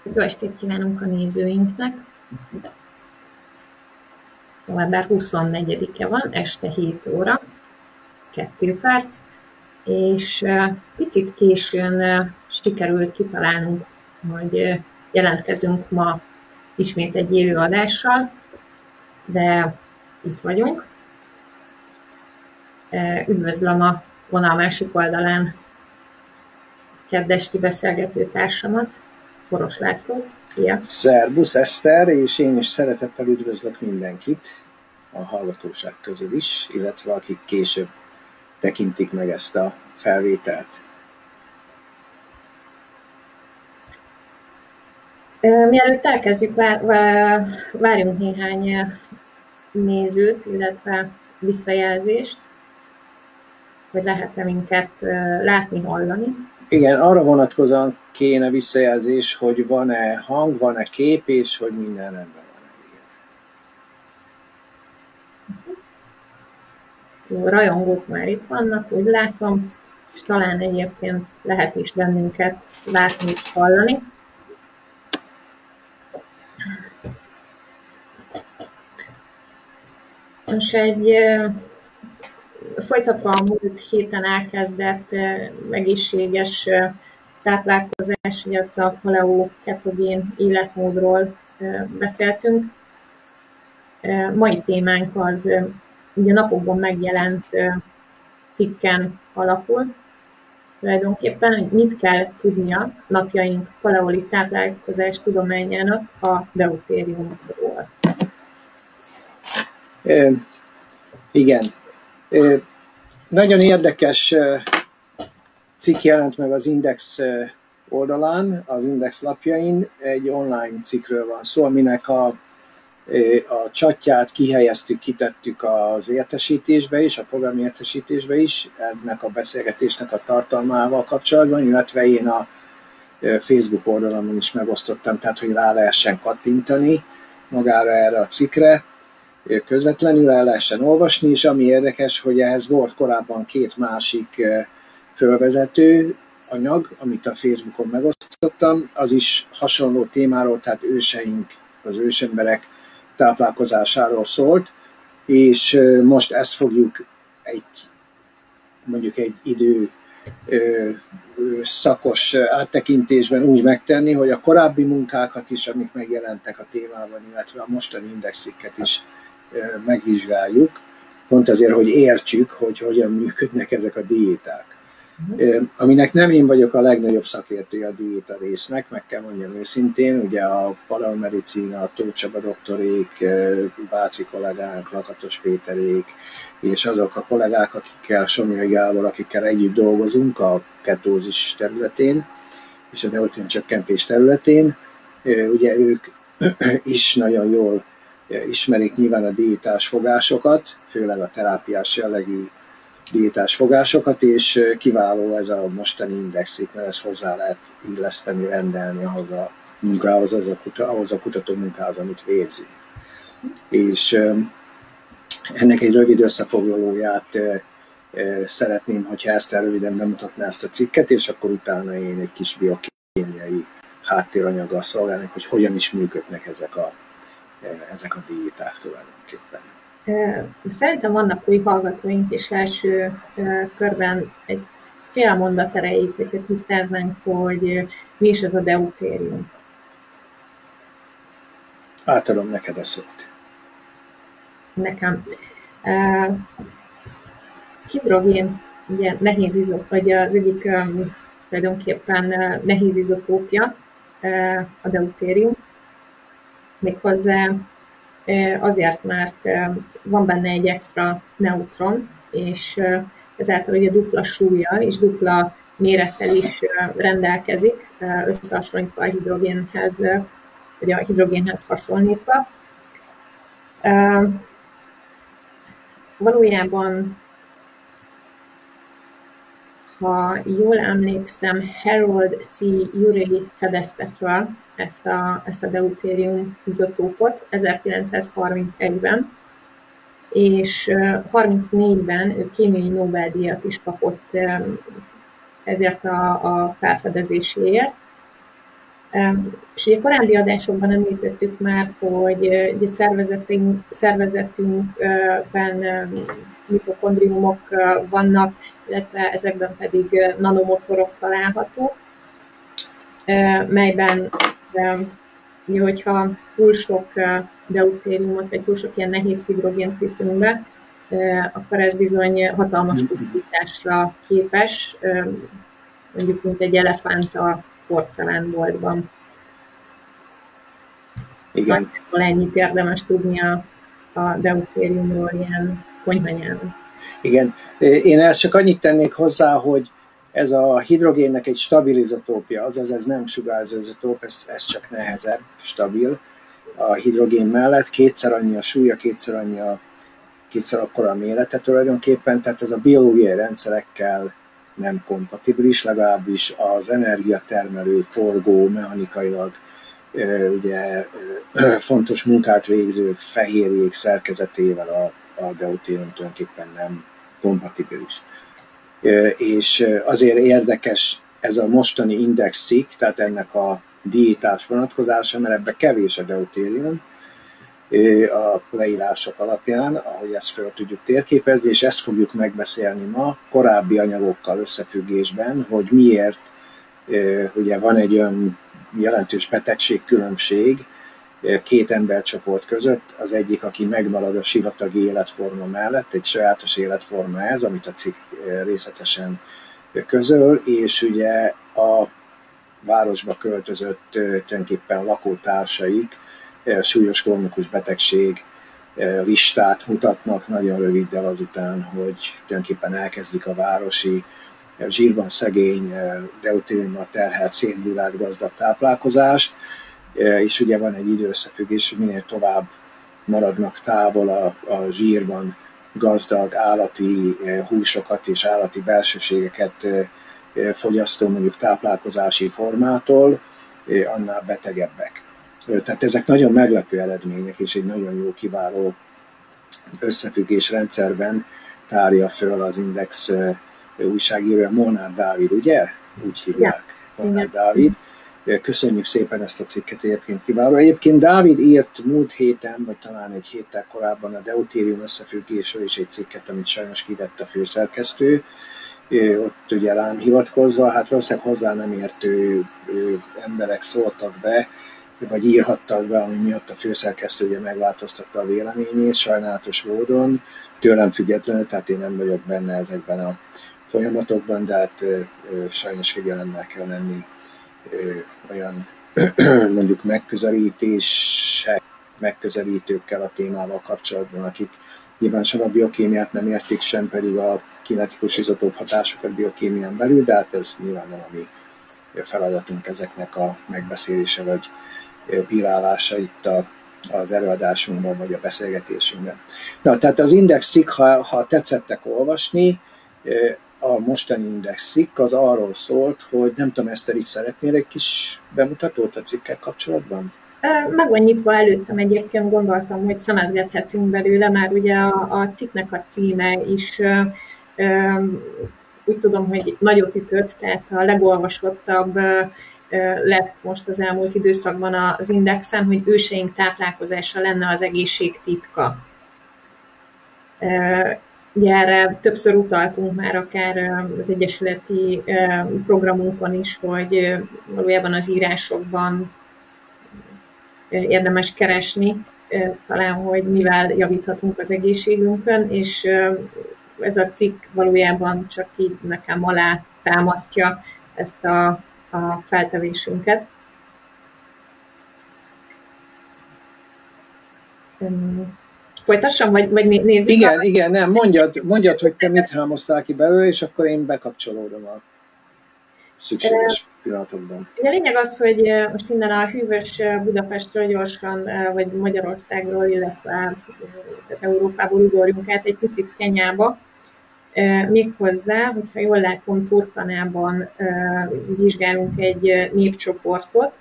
Jó estét kívánunk a nézőinknek! November 24-e van, este 7 óra, 2 perc, és picit későn sikerült kitalálnunk, hogy jelentkezünk ma ismét egy élő adással, de itt vagyunk. Üdvözlöm a vonal másik oldalán keddesti beszélgető társamat, Boros Lászlót. Szia! Szerbusz Eszter, és én is szeretettel üdvözlök mindenkit a hallgatóság közül is, illetve akik később tekintik meg ezt a felvételt. Mielőtt elkezdjük, várjunk néhány nézőt, illetve visszajelzést, hogy lehet-e minket látni, hallani. Igen, arra vonatkozóan kéne visszajelzés, hogy van-e hang, van-e kép, és hogy minden rendben van. Jó, rajongók már itt vannak, úgy látom, és talán egyébként lehet is bennünket látni és hallani. Most folytatva a múlt héten elkezdett egészséges táplálkozás, ugye a paleo-ketogén életmódról beszéltünk. Mai témánk az ugye napokban megjelent cikken alapul. Tulajdonképpen, hogy mit kell tudnia napjaink paleolit táplálkozás tudományának a deutériumról. Igen. Nagyon érdekes cikk jelent meg az Index oldalán, az Index lapjain. Egy online cikkről van szó, aminek a chatját kihelyeztük, kitettük az értesítésbe is, a programértesítésbe is, ennek a beszélgetésnek a tartalmával kapcsolatban, illetve én a Facebook oldalamon is megosztottam, tehát hogy rá lehessen kattintani magára erre a cikkre, közvetlenül el lehessen olvasni, és ami érdekes, hogy ehhez volt korábban 2 másik fölvezető anyag, amit a Facebookon megosztottam, az is hasonló témáról, tehát őseink, az ősemberek táplálkozásáról szólt, és most ezt fogjuk mondjuk egy idő szakos áttekintésben úgy megtenni, hogy a korábbi munkákat is, amik megjelentek a témában, illetve a mostani indexikket is megvizsgáljuk, pont azért, hogy értsük, hogy hogyan működnek ezek a diéták. Aminek nem én vagyok a legnagyobb szakértője a diéta résznek, meg kell mondjam őszintén, ugye a paleomedicina, a Tóth Csaba doktorék, Váci kollégánk, Lakatos Péterék, és azok a kollégák, akikkel, Somlyai Gábor, akikkel együtt dolgozunk a ketózis területén, és a deuterin csökkentés területén, ugye ők is nagyon jól ismerik nyilván a diétás fogásokat, főleg a terápiás jellegű diétás fogásokat, és kiváló ez a mostani indexik, mert ezt hozzá lehet illeszteni, rendelni ahhoz a munkához, ahhoz a kutató munkához, amit végzünk. És ennek egy rövid összefoglalóját szeretném, hogyha ezt röviden bemutatná ezt a cikket, és akkor utána én egy kis biokémiai háttéranyaggal szolgálnék, hogy hogyan is működnek ezek a diéták tulajdonképpen. Szerintem vannak új hallgatóink, és első körben egy fél mondat erejéig, hogyha tisztáznánk, hogy mi is ez a deutérium. Átadom neked a szót. Nekem. Hidrogén, ugye nehéz izotop, vagy az egyik tulajdonképpen nehéz izotópja a deutérium. Méghozzá azért, mert van benne egy extra neutron, és ezáltal ugye dupla súlya és dupla mérettel is rendelkezik, összehasonlítva a hidrogénhez, vagy a hidrogénhez hasonlítva. Valójában, ha jól emlékszem, Harold C. Urey fedezte fel ezt a deutérium izotópot 1931-ben, és 34-ben ő kémiai Nobel-díjat is kapott ezért a felfedezéséért. És ugye korábbi adásokban említettük már, hogy ugye szervezetünkben mitokondriumok vannak, illetve ezekben pedig nanomotorok találhatók, melyben, hogyha túl sok deutériumot, vagy túl sok ilyen nehéz hidrogént viszünk be, akkor ez bizony hatalmas pusztításra képes, mondjuk mint egy elefánt a porcelánboltban. Igen. Ennyit érdemes tudni a deutériumról ilyen konyhanyelven. Igen. Én ezt csak annyit tennék hozzá, hogy ez a hidrogénnek egy stabilizatópja, azaz ez nem sugárzóizotóp, ez csak nehezebb, stabil a hidrogén mellett, kétszer annyi a súlya, kétszer akkora a mérete tulajdonképpen, tehát ez a biológiai rendszerekkel nem kompatibilis, legalábbis az energiatermelő, forgó, mechanikailag ugye fontos munkát végző fehérjék szerkezetével a deutérium tulajdonképpen nem kompatibilis. És azért érdekes ez a mostani indexik, tehát ennek a diétás vonatkozása, mert ebben kevés a deutérium a leírások alapján, ahogy ezt fel tudjuk térképezni, és ezt fogjuk megbeszélni ma korábbi anyagokkal összefüggésben, hogy miért ugye van egy olyan jelentős betegségkülönbség két embercsoport között, az egyik, aki megmarad a sivatagi életforma mellett, egy sajátos életforma ez, amit a cikk részletesen közöl, és ugye a városba költözött tulajdonképpen lakótársaik súlyos krónikus betegség listát mutatnak nagyon röviddel azután, hogy tulajdonképpen elkezdik a városi zsírban szegény, deutériummal terhelt szénhidrátgazdag táplálkozást, és ugye van egy időösszefüggés, hogy minél tovább maradnak távol a zsírban gazdag állati húsokat és állati belsőségeket fogyasztó mondjuk táplálkozási formától, annál betegebbek. Tehát ezek nagyon meglepő eredmények, és egy nagyon jó kiváló összefüggés rendszerben tárja föl az Index újságírója, Molnár Dávid, ugye? Úgy hívják, Molnár Dávid. Köszönjük szépen ezt a cikket, egyébként kiváló. Egyébként Dávid írt múlt héten, vagy talán egy héttel korábban a deutérium összefüggésről is egy cikket, amit sajnos kivett a főszerkesztő. Ott ugye rám hivatkozva, hát valószínűleg hozzá nem értő emberek szóltak be, vagy írhattak be, ami miatt a főszerkesztő ugye megváltoztatta a véleményét sajnálatos módon, tőlem függetlenül, tehát én nem vagyok benne ezekben a folyamatokban, de hát sajnos figyelemmel kell lenni olyan mondjuk megközelítőkkel a témával kapcsolatban, akik nyilván sem a biokémiát nem értik, sem pedig a kinetikus izotóp hatásokat biokémián belül, de hát ez nyilván nem a mi feladatunk ezeknek a megbeszélése vagy bírálása itt az előadásunkban vagy a beszélgetésünkben. Na, tehát az indexik, ha tetszettek olvasni, a mostani indexik az arról szólt, hogy nem tudom, Eszter, így szeretnél egy kis bemutatót a cikkkel kapcsolatban? Meg van nyitva előttem, egyébként gondoltam, hogy szemezgethetünk belőle, már ugye a cikknek a címe is úgy tudom, hogy nagyot ütött, tehát a legolvasottabb lett most az elmúlt időszakban az Indexen, hogy őseink táplálkozása lenne az egészség titka. Ugye erre többször utaltunk már akár az egyesületi programunkon is, hogy valójában az írásokban érdemes keresni, talán, hogy mivel javíthatunk az egészségünkön, és ez a cikk valójában csak így nekem alá támasztja ezt a feltevésünket. Folytassam, vagy nézzük? Igen, nem, mondjad, hogy te mit hámoztál ki belőle, és akkor én bekapcsolódom a szükséges pillanatokban. A lényeg az, hogy most innen a hűvös Budapestről gyorsan, vagy Magyarországról, illetve Európából ugorjunk át egy picit Kenyába. Méghozzá, hogyha jól látom, Turkanában vizsgálunk egy népcsoportot,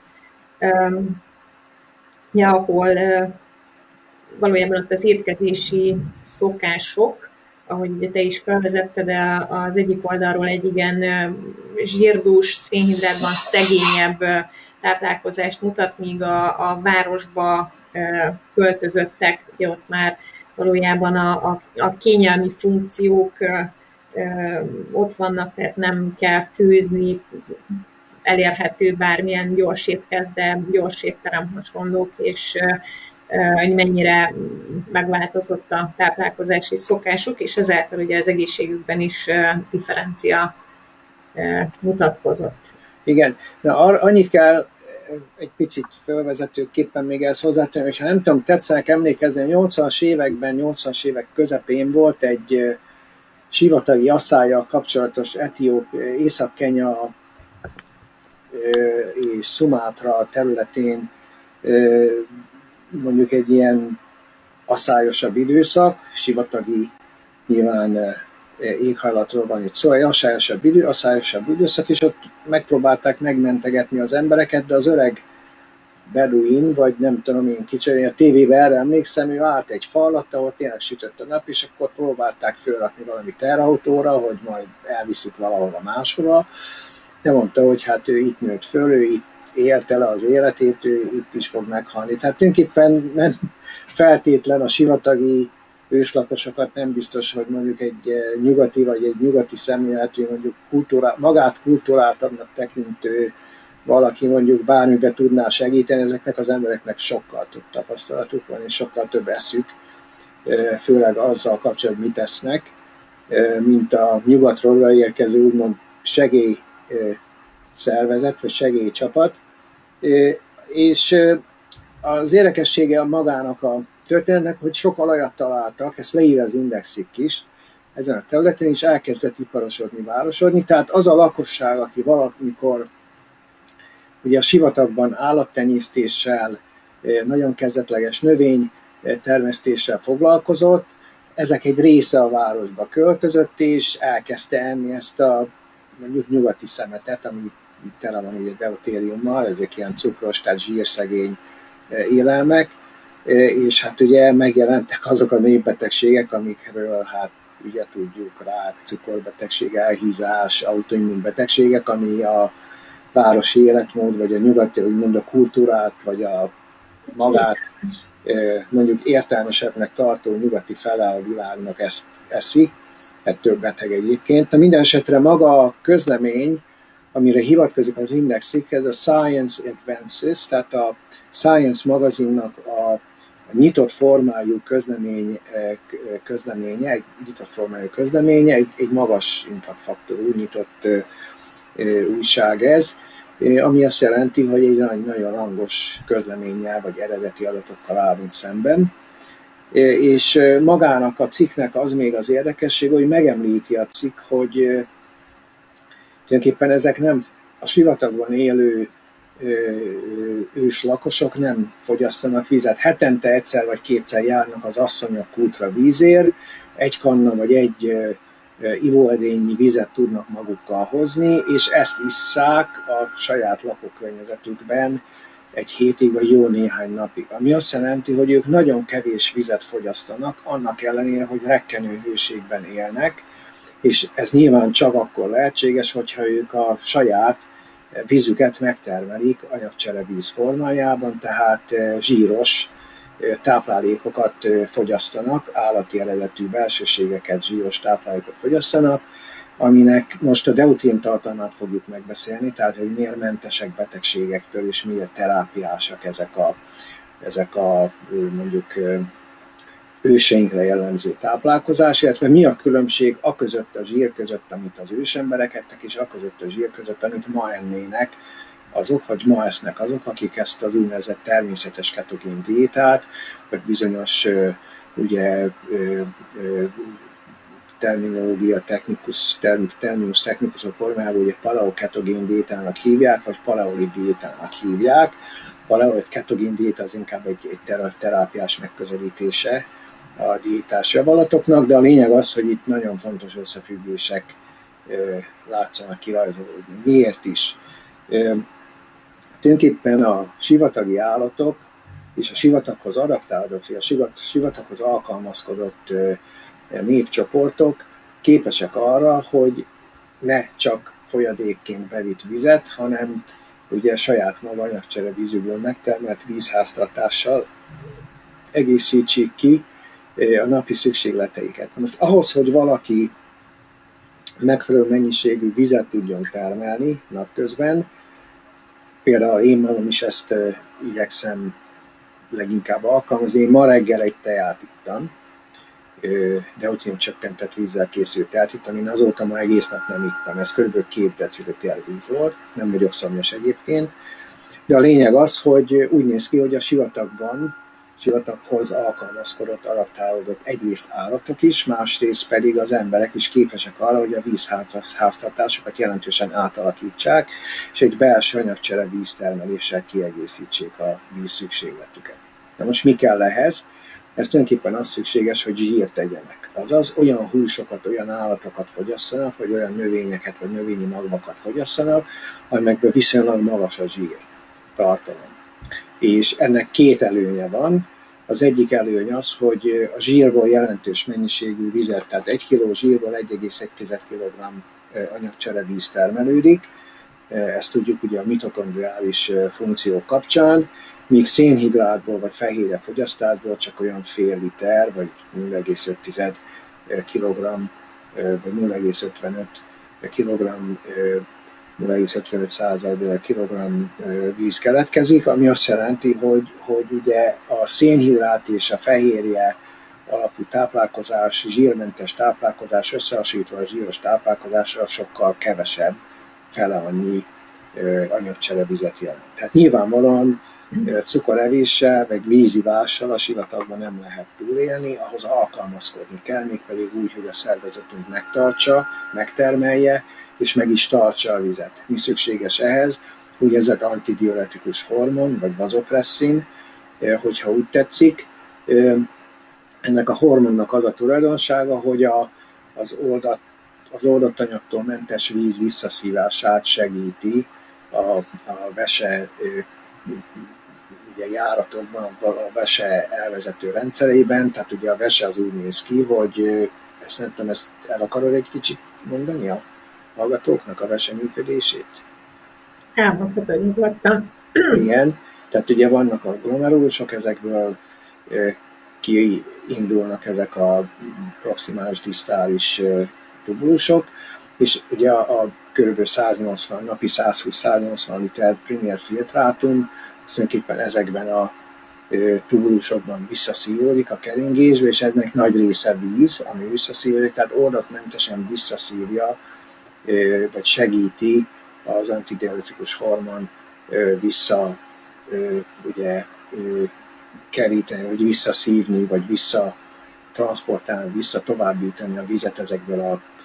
ahol valójában ott az étkezési szokások, ahogy te is felvezetted, az egyik oldalról egy igen zsírdús, szénhidrátban szegényebb táplálkozást mutat, míg a városba költözöttek, ugye ott már valójában a kényelmi funkciók ott vannak, tehát nem kell főzni, elérhető bármilyen gyors étkezde, gyors étterem hasonlók, és hogy mennyire megváltozott a táplálkozási szokásuk, és ezáltal ugye az egészségükben is differencia mutatkozott. Igen, de annyit kell egy picit felvezetőképpen még ezt hozzátenni, hogyha nem tudom, tetszenek emlékezni, a 80-as években, 80-as évek közepén volt egy sivatagi asszállyal kapcsolatos Észak-Kenya és Szumátra területén mondjuk egy ilyen asszályosabb időszak, sivatagi nyilván éghajlatról van itt szó, egy asszályosabb időszak, és ott megpróbálták megmentegetni az embereket, de az öreg beduin, vagy nem tudom én kicsi, a tévében erre emlékszem, ő állt egy fal alatt, ahol tényleg sütött a nap, és akkor próbálták fölrakni valami terautóra, hogy majd elviszik valahova máshova. De mondta, hogy hát ő itt nőtt föl, ő itt élte le az életét, ő itt is fog meghalni. Tehát tulajdonképpen nem feltétlen a sivatagi őslakosokat nem biztos, hogy mondjuk egy nyugati vagy egy nyugati szemléletű, mondjuk magát kulturáltabbnak tekintő valaki mondjuk bármibe tudná segíteni, ezeknek az embereknek sokkal több tapasztalatuk van, és sokkal több eszük, főleg azzal kapcsolatban, mit esznek, mint a nyugatról érkező úgymond segélyszervezet, vagy segélycsapat. És az érdekessége magának a történetnek, hogy sok alajat találtak, ezt leír az Indexik is, ezen a területen is elkezdett iparosodni, városodni, tehát az a lakosság, aki valamikor ugye a sivatagban állattenyésztéssel, nagyon kezdetleges növénytermesztéssel foglalkozott, ezek egy része a városba költözött, és elkezdte enni ezt a mondjuk nyugati szemetet, ami tele van ugye deutériummal, ezek ilyen cukros, tehát zsírszegény élelmek, és hát ugye megjelentek azok a népbetegségek, amikről hát ugye tudjuk, rák, cukorbetegség, elhízás, autoimmunbetegségek, ami a városi életmód, vagy a nyugati, úgymond a kultúrát, vagy a magát mondjuk értelmesebbnek tartó nyugati fele a világnak ezt eszi, ettől beteg egyébként. De minden esetre maga a közlemény, amire hivatkozik az Indexik, ez a Science Advances, tehát a Science magazinnak a nyitott formájú közleménye, egy magas impact faktorú nyitott újság ez, ami azt jelenti, hogy egy nagyon rangos közleménnyel vagy eredeti adatokkal állunk szemben. És magának a cikknek az még az érdekesség, hogy megemlíti a cikk, hogy tulajdonképpen ezek nem a sivatagban élő őslakosok nem fogyasztanak vizet. Hetente egyszer vagy kétszer járnak az asszonyok kútra vízért, egy kanna vagy egy ivóedényi vizet tudnak magukkal hozni, és ezt isszák a saját lakókörnyezetükben egy hétig vagy jó néhány napig. Ami azt jelenti, hogy ők nagyon kevés vizet fogyasztanak, annak ellenére, hogy rekkenő hőségben élnek, és ez nyilván csak akkor lehetséges, hogyha ők a saját vízüket megtermelik anyagcserevíz formájában, tehát zsíros táplálékokat fogyasztanak, állati eredetű belsőségeket, zsíros táplálékot fogyasztanak, aminek most a deutén tartalmát fogjuk megbeszélni, tehát hogy miért mentesek betegségektől, és miért terápiásak ezek a mondjuk őseinkre jellemző táplálkozás, illetve mi a különbség a között a zsír között, amit az ősemberek ettek, és a között a zsír között, amit ma ennének azok, vagy ma esznek azok, akik ezt az úgynevezett természetes ketogén diétát, vagy bizonyos terminológia terminus technikusok formájában ugye paleoketogén diétának hívják, vagy paleolid diétának hívják. Paleolid ketogén diéta az inkább egy terápiás megközelítése a diétás javalatoknak, de a lényeg az, hogy itt nagyon fontos összefüggések látszanak kirajzolódni. Miért is? Tulajdonképpen a sivatagi állatok és a sivataghoz adaptálódott, vagy a sivataghoz alkalmazkodott népcsoportok képesek arra, hogy ne csak folyadékként bevitt vizet, hanem ugye saját maga anyagcsere vízükből megtermelt vízháztartással egészítsék ki a napi szükségleteiket. Most ahhoz, hogy valaki megfelelő mennyiségű vizet tudjon termelni napközben, például én magam is ezt igyekszem leginkább alkalmazni. Én ma reggel egy teát ittam, de úgy én csökkentett vízzel készült teát ittam, én azóta ma egész nap nem ittam, ez kb. 2 deciliter víz volt, nem vagyok szomjas egyébként, de a lényeg az, hogy úgy néz ki, hogy a sivataghoz alkalmazkodott, adaptálódott egyrészt állatok is, másrészt pedig az emberek is képesek arra, hogy a vízháztartásokat jelentősen átalakítsák, és egy belső anyagcsere víztermeléssel kiegészítsék a víz szükségletüket. Na most mi kell ehhez? Ez tulajdonképpen az szükséges, hogy zsírt tegyenek. Azaz olyan húsokat, olyan állatokat fogyasszanak, vagy olyan növényeket, vagy növényi magvakat fogyasszanak, amelyekből viszonylag magas a zsír tartalom. És ennek 2 előnye van. Az egyik előny az, hogy a zsírból jelentős mennyiségű vizet, tehát 1 kg zsírból 1,1 kg anyagcsere víz termelődik. Ezt tudjuk ugye a mitokondriális funkciók kapcsán, míg szénhidrátból vagy fehérje fogyasztásból csak olyan fél liter, vagy 0,5 kg, vagy 0,55 kg 0,55 kg víz keletkezik, ami azt jelenti, hogy ugye a szénhidrát és a fehérje alapú táplálkozás, zsírmentes táplálkozás összehasonlítva a zsíros táplálkozásra sokkal kevesebb, fele annyi anyagcserevizet jelent. Tehát nyilvánvalóan cukorevéssel, vagy vízivással a sivatagban nem lehet túlélni, ahhoz alkalmazkodni kell, mégpedig úgy, hogy a szervezetünk megtartsa, megtermelje, és meg is tartsa a vizet. Mi szükséges ehhez? Úgynevezett antidiuretikus hormon, vagy vazopresszin, hogyha úgy tetszik. Ennek a hormonnak az a tulajdonsága, hogy az oldott anyagtól mentes víz visszaszívását segíti a vese ugye járatokban, a vese elvezető rendszerében. Tehát ugye a vese az úgy néz ki, hogy ezt nem tudom, ezt el akarod egy kicsit mondani a hallgatóknak a vese működését? Elmondhatod nyugodtan. Igen, tehát ugye vannak a glomerulusok, ezekből kiindulnak ezek a proximális disztális tubulusok, és ugye a kb. 180, napi 120-180 liter primér filtrátum, tulajdonképpen ezekben a tubulusokban visszaszívódik a keringésbe, és ennek nagy része víz, ami visszaszívódik, tehát ordatmentesen visszaszívja, vagy segíti az antidiuretikus hormon ugye keríteni, vagy visszaszívni, vagy visszatranszportálni, visszatovábbítani a vizet ezekből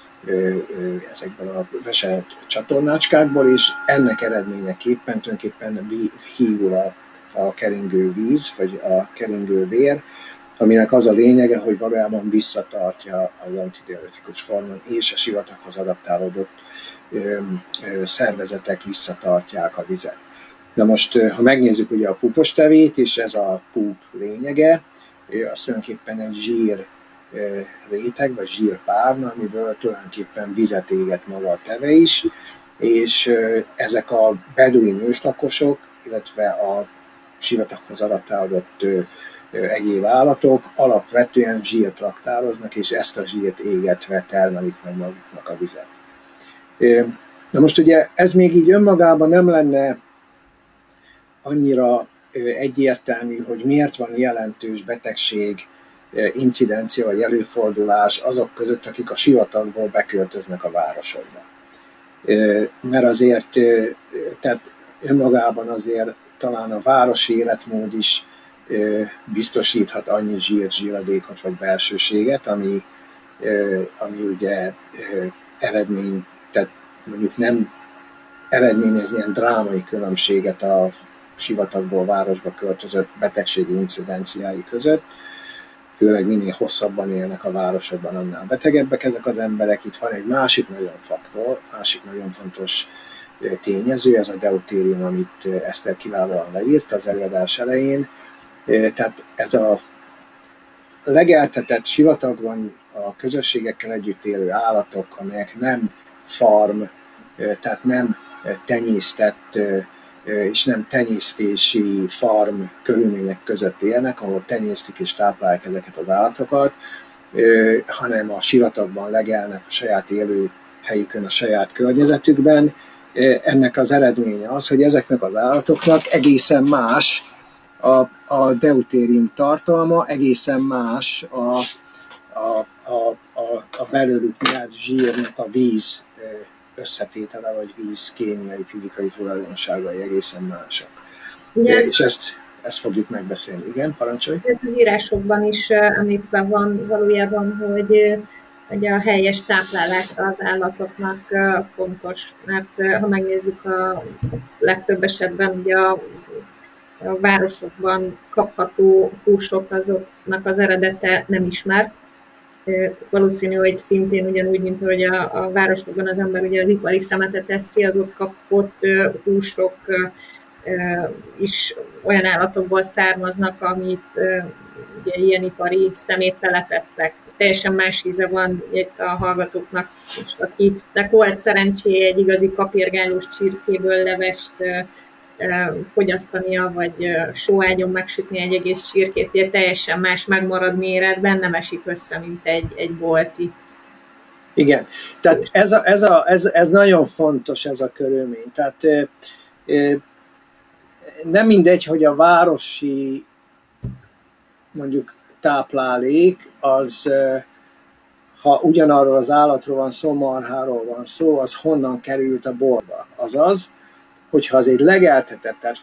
a vese csatornácskákból, és ennek eredményeképpen tulajdonképpen hígul a keringő víz, vagy a keringő vér, aminek az a lényege, hogy valójában visszatartja az antidiuretikus hormon, és a sivataghoz adaptálódott szervezetek visszatartják a vizet. Na most, ha megnézzük ugye a púpos tevét, és ez a púp lényege, az tulajdonképpen egy zsír réteg, vagy zsírpárna, amiből tulajdonképpen vizet éget maga a teve is, és ezek a beduin őslakosok, illetve a sivataghoz adaptálódott egyéb állatok alapvetően zsírt raktároznak, és ezt a zsírt égetve termelik meg maguknak a vizet. Na most ugye ez még így önmagában nem lenne annyira egyértelmű, hogy miért van jelentős betegség, incidencia vagy előfordulás azok között, akik a sivatagból beköltöznek a városokba. Mert azért, tehát önmagában azért talán a városi életmód is biztosíthat annyi zsíradékot vagy belsőséget, ami ugye eredmény, tehát mondjuk nem eredményez ilyen drámai különbséget a sivatagból városba költözött betegségi incidenciái között, főleg minél hosszabban élnek a városokban, annál betegebbek ezek az emberek. Itt van egy másik nagyon faktor, másik nagyon fontos tényező, ez a deutérium, amit Eszter kiválóan leírt az előadás elején. Tehát ez a legeltetett sivatagban a közösségekkel együtt élő állatok, amelyek nem farm, tehát nem tenyésztett és nem tenyésztési farm körülmények között élnek, ahol tenyésztik és táplálják ezeket az állatokat, hanem a sivatagban legelnek a saját élő helyükön, a saját környezetükben. Ennek az eredménye az, hogy ezeknek az állatoknak egészen más a deutérium tartalma, egészen más a belőlük nyert zsírnak a víz összetétele, vagy víz kémiai, fizikai tulajdonságai egészen mások. És ezt fogjuk megbeszélni. Igen, parancsolj! Az írásokban is említve van valójában, hogy a helyes táplálása az állatoknak fontos, mert ha megnézzük a legtöbb esetben ugye a városokban kapható húsok, azoknak az eredete nem ismert. Valószínű, hogy szintén ugyanúgy, mint hogy a városokban az ember ugye az ipari szemetet eszi, az ott kapott húsok is olyan állatokból származnak, amit ugye ilyen ipari szeméttel letettek. Teljesen más íze van itt a hallgatóknak, és akinek volt szerencséje egy igazi kapirgálós csirkéből levest fogyasztania, vagy sóágyon megsütni egy egész csirkét, ugye teljesen más megmaradni életben, nem esik össze, mint egy bolti. Igen, tehát ez nagyon fontos, ez a körülmény. Tehát nem mindegy, hogy a városi mondjuk táplálék, az ha ugyanarról az állatról van szó, marháról van szó, az honnan került a boltba. Azaz, hogyha az egy legeltetett, tehát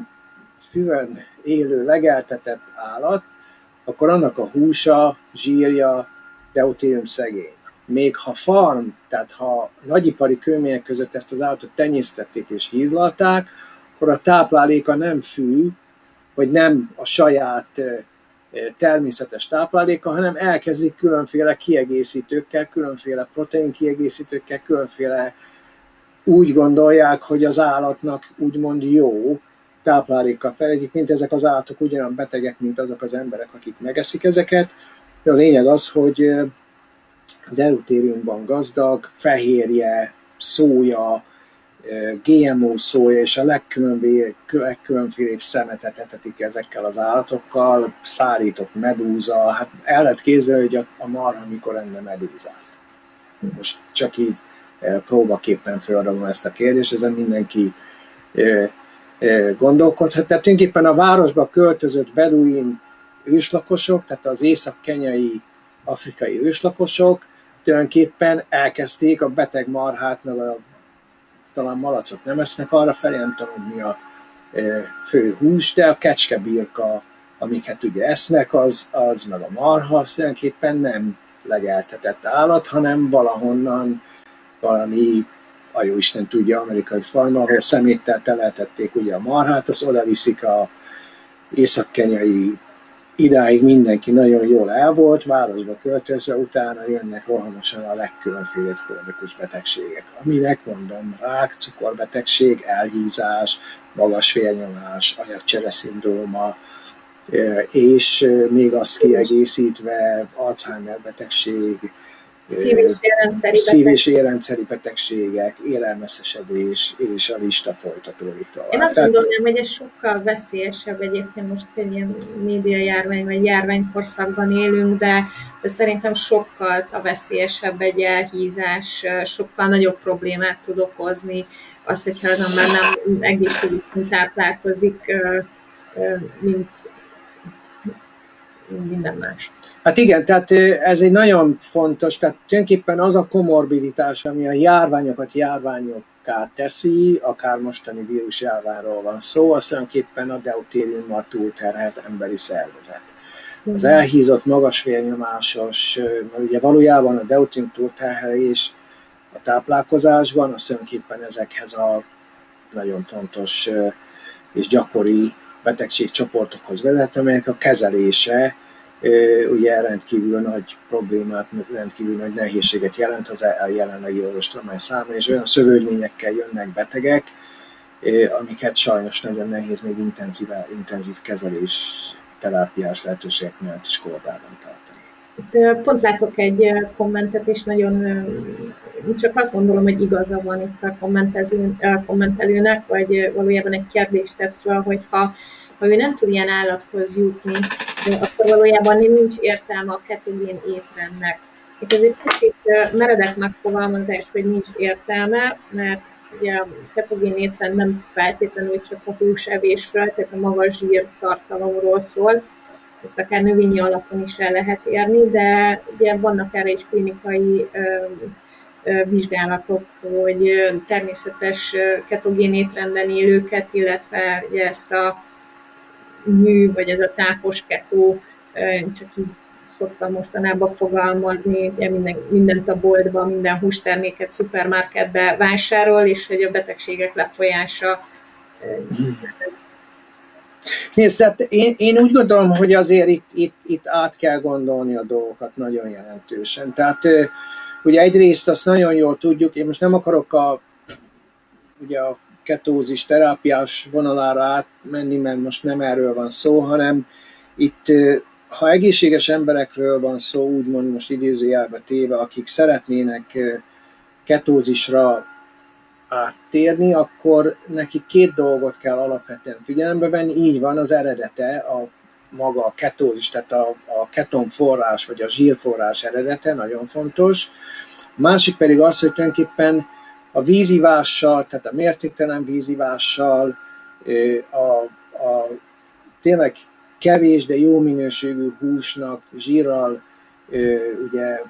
füven élő legeltetett állat, akkor annak a húsa, zsírja deutérium szegény. Még ha farm, tehát ha nagyipari körülmények között ezt az állatot tenyésztették és hízlalták, akkor a tápláléka nem fű, vagy nem a saját természetes tápláléka, hanem elkezdik különféle kiegészítőkkel, különféle protein kiegészítőkkel, különféle úgy gondolják, hogy az állatnak úgymond jó táplálékkal felegyik, mint ezek az állatok ugyanolyan betegek, mint azok az emberek, akik megeszik ezeket. De a lényeg az, hogy deutériumban gazdag, fehérje, szója, GMO szója és a legkülönfélébb szemetet etetik ezekkel az állatokkal, szárított medúza, hát el lehet képzelni, hogy a marha mikor enne medúzát. Most csak így próbaképpen feladom ezt a kérdést, ezen mindenki gondolkodhat. Tehát tulajdonképpen a városba költözött beduin őslakosok, tehát az észak-kenyai afrikai őslakosok tulajdonképpen elkezdték a beteg marhát, meg talán malacot nem esznek arra felé, nem tudom, hogy mi a fő hús, de a kecskebirka, amiket ugye esznek, az meg a marha, az tulajdonképpen nem legeltetett állat, hanem valahonnan valami, a jóisten tudja, amerikai farma, ahol szeméttel teleltették ugye a marhát, azt oda viszik a észak-kenyai, idáig mindenki nagyon jól el volt, városba költözve, utána jönnek rohamosan a legkülönfélebb krónikus betegségek, aminek mondom, rák, cukorbetegség, elhízás, magas vérnyomás, anyagcsere-szindróma, és még azt kiegészítve Alzheimer betegség, szív- és érrendszeri betegségek, élelmeszesedés, és a lista folytatódik tovább. Én azt gondolnám, hogy ez sokkal veszélyesebb, egyébként most egy ilyen médiajárvány vagy járványkorszakban élünk, de szerintem sokkal veszélyesebb egy elhízás, sokkal nagyobb problémát tud okozni az, hogyha az ember nem egészségügyen táplálkozik, mint minden más. Hát igen, tehát ez egy nagyon fontos, tehát tulajdonképpen az a komorbiditás, ami a járványokat járványokká teszi, akár mostani vírusjárványról van szó, az tulajdonképpen a deutériummal túlterhelt emberi szervezet. Az elhízott, magas vérnyomásos, mert ugye valójában a deutérium túlterhelés a táplálkozásban, az tulajdonképpen ezekhez a nagyon fontos és gyakori betegségcsoportokhoz vezet, amelyek a kezelése ugye rendkívül nagy problémát, rendkívül nagy nehézséget jelent az jelenlegi orvostudomány számára, és olyan szövődményekkel jönnek betegek, amiket sajnos nagyon nehéz még intenzív kezelés, terápiás lehetőségek mellett is kordában tartani. Pont látok egy kommentet, és nagyon csak azt gondolom, hogy igaza van itt a kommentelőnek, vagy valójában egy kérdést tett fel, hogy ha ő nem tud ilyen állathoz jutni, akkor valójában nincs értelme a ketogén étrendnek. Itt ez egy kicsit meredek megfogalmazás, hogy nincs értelme, mert ugye a ketogén étrend nem feltétlenül csak a húsevésről, tehát a magas zsírtartalomról szól, ezt akár növényi alapon is el lehet érni, de ugye vannak erre is klinikai vizsgálatok, hogy természetes ketogén étrenden élőket, illetve ugye ezt a mű, vagy ez a tápos ketó, csak így szoktam mostanában fogalmazni, ugye mindent a boltban, minden hústerméket szupermarketbe vásárol, és hogy a betegségek lefolyása ez. Nézd, tehát én úgy gondolom, hogy azért itt át kell gondolni a dolgokat nagyon jelentősen. Tehát ugye egyrészt azt nagyon jól tudjuk, én most nem akarok ugye a ketózis terápiás vonalára átmenni, mert most nem erről van szó, hanem itt, ha egészséges emberekről van szó, úgymond most idézőjelbe téve, akik szeretnének ketózisra áttérni, akkor neki két dolgot kell alapvetően figyelembe venni. Így van, az eredete, maga a ketózis, tehát a ketonforrás vagy a zsírforrás eredete, nagyon fontos. Másik pedig az, hogy tulajdonképpen a vízivással, tehát a mértéktelen vízivással, a tényleg kevés, de jó minőségű húsnak, zsírral ugye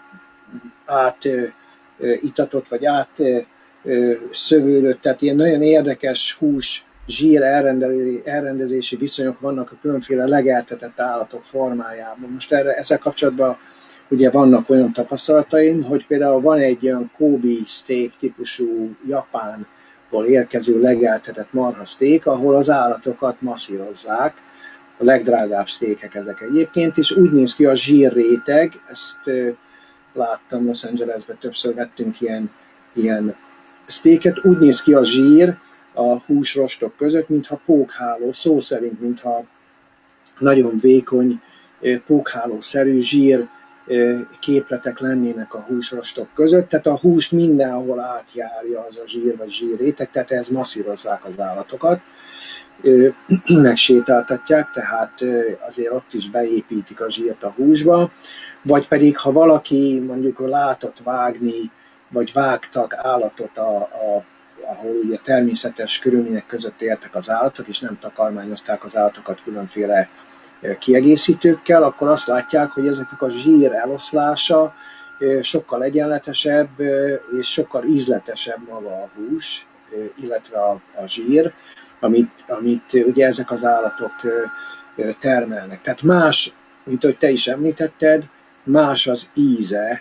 átitatott vagy szövődött, tehát ilyen nagyon érdekes hús-zsír elrendezési viszonyok vannak a különféle legeltetett állatok formájában. Most ezzel kapcsolatban ugye vannak olyan tapasztalataim, hogy például van egy olyan Kobe steak típusú Japánból érkező legeltetett marhaszték, ahol az állatokat masszírozzák, a legdrágább steakek ezek egyébként, és úgy néz ki a zsírréteg, ezt láttam Los Angelesben, többször vettünk ilyen steaket, úgy néz ki a zsír a húsrostok között, mintha pókháló, szó szerint, mintha nagyon vékony, pókhálószerű zsír képletek lennének a húsrostok között, tehát a húst mindenhol átjárja az a zsír vagy zsírréteg, tehát ez masszírozzák az állatokat, megsétáltatják, tehát azért ott is beépítik a zsírt a húsba, vagy pedig ha valaki mondjuk látott vágni, vagy vágtak állatot, ahol ugye természetes körülmények között éltek az állatok, és nem takarmányozták az állatokat különféle kiegészítőkkel, akkor azt látják, hogy ezeknek a zsír eloszlása sokkal egyenletesebb, és sokkal ízletesebb maga a hús, illetve a zsír, amit ugye ezek az állatok termelnek. Tehát más, mint hogy te is említetted, más az íze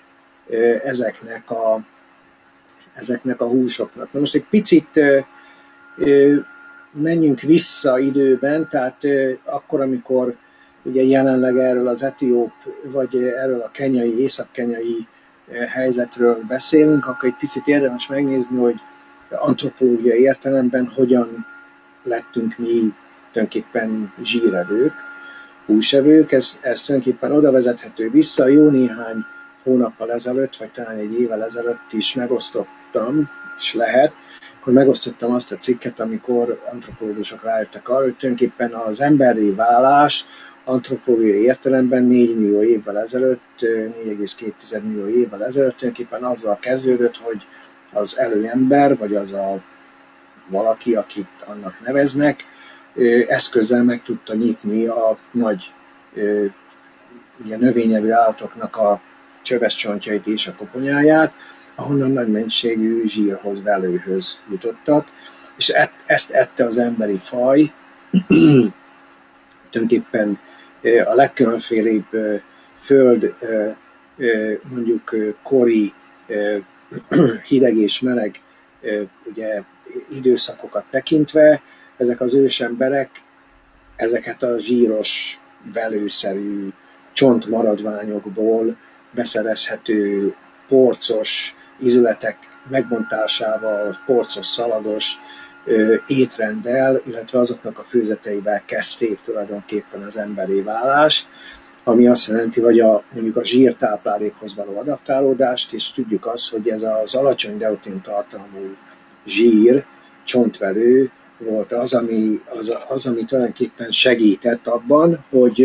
ezeknek a húsoknak. Na most egy picit menjünk vissza időben, tehát akkor, amikor ugye jelenleg erről az etióp, vagy erről a kenyai, észak-kenyai helyzetről beszélünk, akkor egy picit érdemes megnézni, hogy antropológiai értelemben hogyan lettünk mi tulajdonképpen zsírevők, húsevők. Ez tulajdonképpen oda vezethető vissza. Jó néhány hónappal ezelőtt, vagy talán egy évvel ezelőtt is megosztottam, és lehet, akkor megosztottam azt a cikket, amikor antropológusok rájöttek arra, hogy tulajdonképpen az emberi válás antropológiai értelemben 4 millió évvel ezelőtt, 4,2 millió évvel ezelőtt tulajdonképpen azzal kezdődött, hogy az előember, vagy az a valaki, akit annak neveznek, eszközzel meg tudta nyitni a nagy ugye, növényevő állatoknak a csöves csontjait és a koponyáját, ahonnan nagy mennyiségű zsírhoz, velőhöz jutottak, és ezt ette az emberi faj, tulajdonképpen a legkülönfélébb föld, mondjuk kori, hideg és meleg ugye, időszakokat tekintve, ezek az ősemberek ezeket a zsíros, velőszerű csontmaradványokból beszerezhető porcos ízületek megbontásával, porcos szalados étrenddel, illetve azoknak a főzeteivel kezdték tulajdonképpen az emberi válást. ami azt jelenti, vagy mondjuk a zsírtáplálékhoz való adaptálódást, és tudjuk azt, hogy ez az alacsony deutén tartalmú zsír, csontvelő volt az, ami tulajdonképpen segített abban,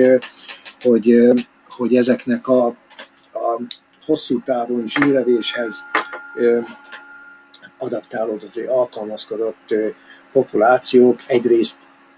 hogy ezeknek a hosszú távon zsírevéshez adaptálódott, vagy alkalmazkodott populációk egyrészt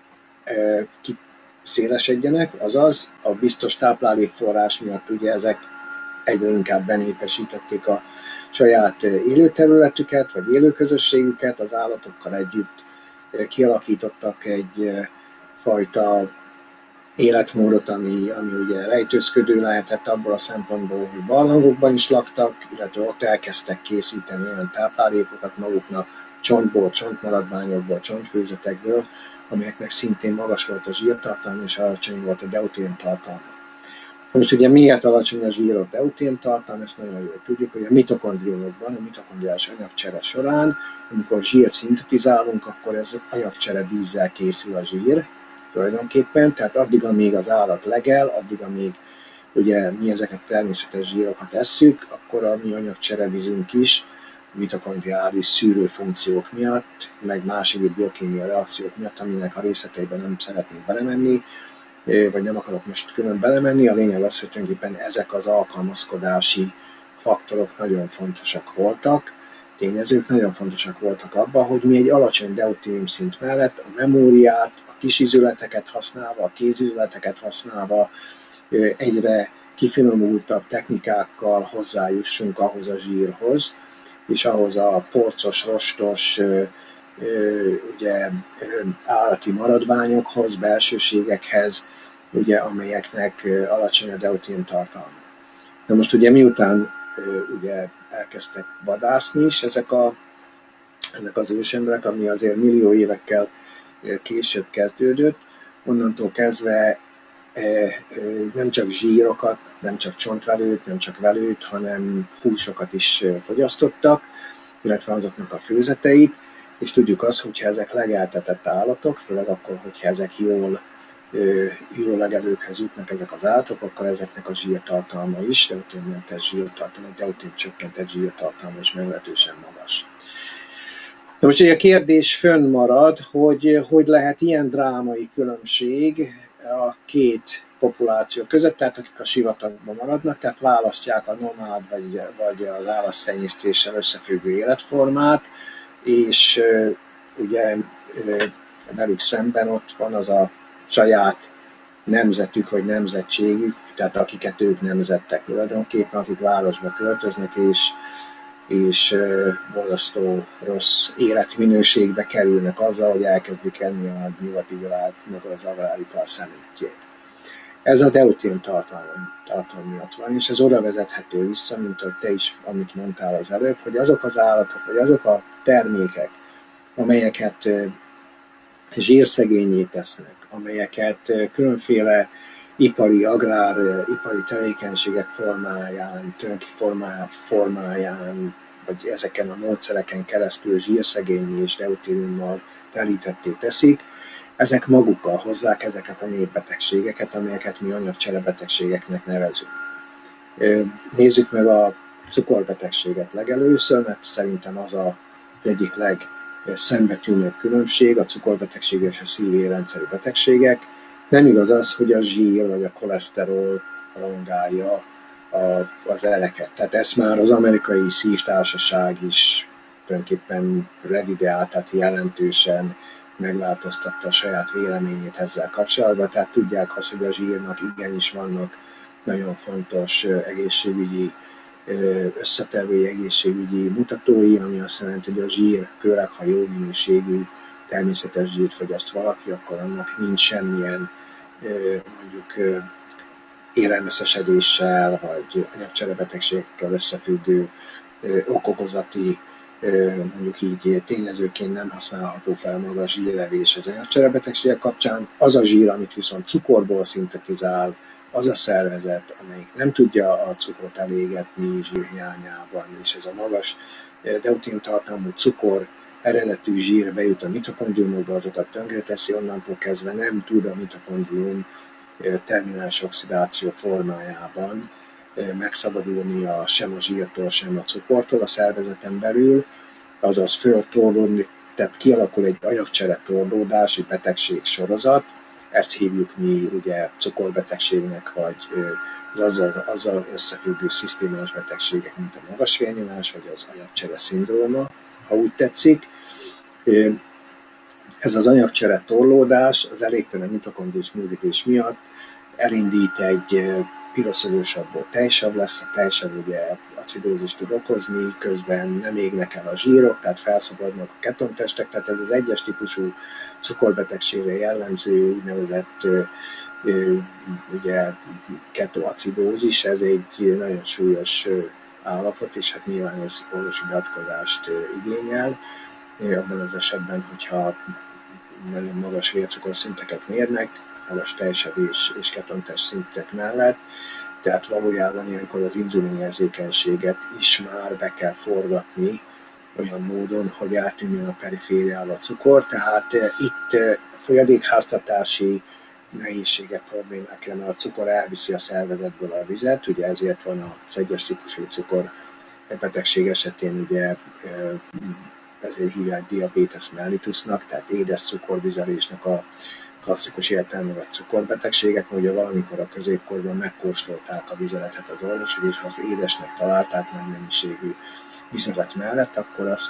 szélesedjenek, azaz a biztos táplálékforrás miatt ugye ezek egyre inkább benépesítették a saját élőterületüket, vagy élőközösségüket, az állatokkal együtt kialakítottak egy fajta életmódot, ami ugye rejtőzködő lehetett abból a szempontból, hogy barlangokban is laktak, illetve ott elkezdtek készíteni olyan táplálékokat maguknak csontból, csontmaradványokból, csontfőzetekből, amelyeknek szintén magas volt a zsírtartalma és alacsony volt a deutén tartalma. Most ugye miért alacsony a zsír deutén tartalma, ezt nagyon jól tudjuk, hogy a mitokondriumokban, a mitokondriális anyagcsere során, amikor zsírt szintetizálunk, akkor ez anyagcsere dízzel készül a zsír tulajdonképpen, tehát addig, amíg az állat legel, addig, amíg ugye mi ezeket a természetes zsírokat esszük, akkor a mi anyagcserevízünk is mitokondriális szűrőfunkciók miatt, meg más egyéb biokémiai reakciók miatt, aminek a részleteiben nem szeretnék belemenni, vagy nem akarok most külön belemenni. A lényeg az, hogy tulajdonképpen ezek az alkalmazkodási faktorok nagyon fontosak voltak, tényezők nagyon fontosak voltak abban, hogy mi egy alacsony deutérium szint mellett a memóriát, a kisizületeket használva, a kézizületeket használva egyre kifinomultabb technikákkal hozzájussunk ahhoz a zsírhoz, és ahhoz a porcos, rostos, ugye, állati maradványokhoz, belsőségekhez, ugye, amelyeknek alacsony a deutén tartalma. De most ugye miután ugye elkezdtek vadászni is ezek az ősemberek, ami azért millió évekkel később kezdődött, onnantól kezdve nem csak zsírokat, nem csak csontvelőt, nem csak velőt, hanem húsokat is fogyasztottak, illetve azoknak a főzeteit, és tudjuk azt, hogyha ezek legeltetett állatok, főleg akkor, hogyha ezek jól legelőkhez jutnak ezek az állatok, akkor ezeknek a zsírtartalma is, deuténmentes zsírtartalma, deutén csökkentett zsírtartalma is meglehetősen magas. De most a kérdés fönnmarad, hogy lehet ilyen drámai különbség a két populáció között, tehát akik a sivatagban maradnak, tehát választják a nomád vagy az állattenyésztéssel összefüggő életformát, és ugye velük szemben ott van az a saját nemzetük vagy nemzetségük, tehát akiket ők nemzettek tulajdonképpen, akik városba költöznek, és borzasztó rossz életminőségbe kerülnek azzal, hogy elkezdik enni a nyugati világnak az agráripar szemétjét. Ez a deutén tartalom miatt van, és ez oda vezethető vissza, mint hogy te is, amit mondtál az előbb, hogy azok az állatok, vagy azok a termékek, amelyeket zsírszegénnyé tesznek, amelyeket különféle ipari tevékenységek formáján, vagy ezeken a módszereken keresztül zsírszegénnyé és deutériummal telítetté teszik, ezek magukkal hozzák ezeket a népbetegségeket, amelyeket mi anyagcserebetegségeknek nevezünk. Nézzük meg a cukorbetegséget legelőször, mert szerintem az egyik legszembetűnőbb különbség, a cukorbetegség és a szív-érrendszeri betegségek. Nem igaz az, hogy a zsír vagy a koleszterol rongálja az ereket. Tehát ezt már az amerikai szívtársaság is tulajdonképpen revideált, tehát jelentősen megváltoztatta a saját véleményét ezzel kapcsolatban, tehát tudják azt, hogy a zsírnak igenis vannak nagyon fontos egészségügyi, összetevői egészségügyi mutatói, ami azt jelenti, hogy a zsír, főleg ha jó minőségű természetes zsírt fogyaszt valaki, akkor annak nincs semmilyen mondjuk élelmeszesedéssel vagy anyagcserebetegségekkel összefüggő okokozati mondjuk így tényezőként nem használható fel maga a zsírlevés az anyagcserebetegségek kapcsán. Az a zsír, amit viszont cukorból szintetizál, az a szervezet, amelyik nem tudja a cukrot elégetni zsírhiányában, és ez a magas deutén tartalmú cukor eredetű zsír bejut a mitokondriumokba, azokat tönkreteszi, onnantól kezdve nem tud a mitokondrium terminális oxidáció formájában megszabadulni sem a zsírtól, sem a cukortól a szervezeten belül, azaz föltorlódni, tehát kialakul egy anyagcsere torlódás, egy betegség sorozat, ezt hívjuk mi ugye cukorbetegségnek, vagy az azzal összefüggő szisztémás betegségek, mint a magasvérnyomás, vagy az anyagcsere szindróma, ha úgy tetszik. Ez az anyagcsere torlódás az elégtelen mitokondriás működés miatt elindít egy piroszolósabbból tejsav lesz, a tejsav ugye acidózist tud okozni, közben nem égnek el a zsírok, tehát felszabadulnak a ketontestek, tehát ez az egyes típusú cukorbetegségre jellemző úgynevezett ugye ketoacidózis, ez egy nagyon súlyos állapot, és hát nyilván ez orvosi beavatkozást igényel. Abban az esetben, hogyha nagyon magas vércukorszinteket mérnek, magas tejsav és ketontest szintek mellett, tehát valójában ilyenkor az inzulinérzékenységet is már be kell forgatni olyan módon, hogy eltűnjön a perifériába a cukor, tehát itt folyadékháztatási nehézségek, problémák jön, a cukor elviszi a szervezetből a vizet, ugye ezért van az egyes típusú cukor betegség esetén ugye ezért hívják diabetes mellitusnak, tehát édes cukorvizelésnek a klasszikus értelme vagy cukorbetegségek, ugye valamikor a középkorban megkóstolták a vizeletet az orvosok, és ha azt édesnek találták nagy mennyiségű vizelet mellett, akkor azt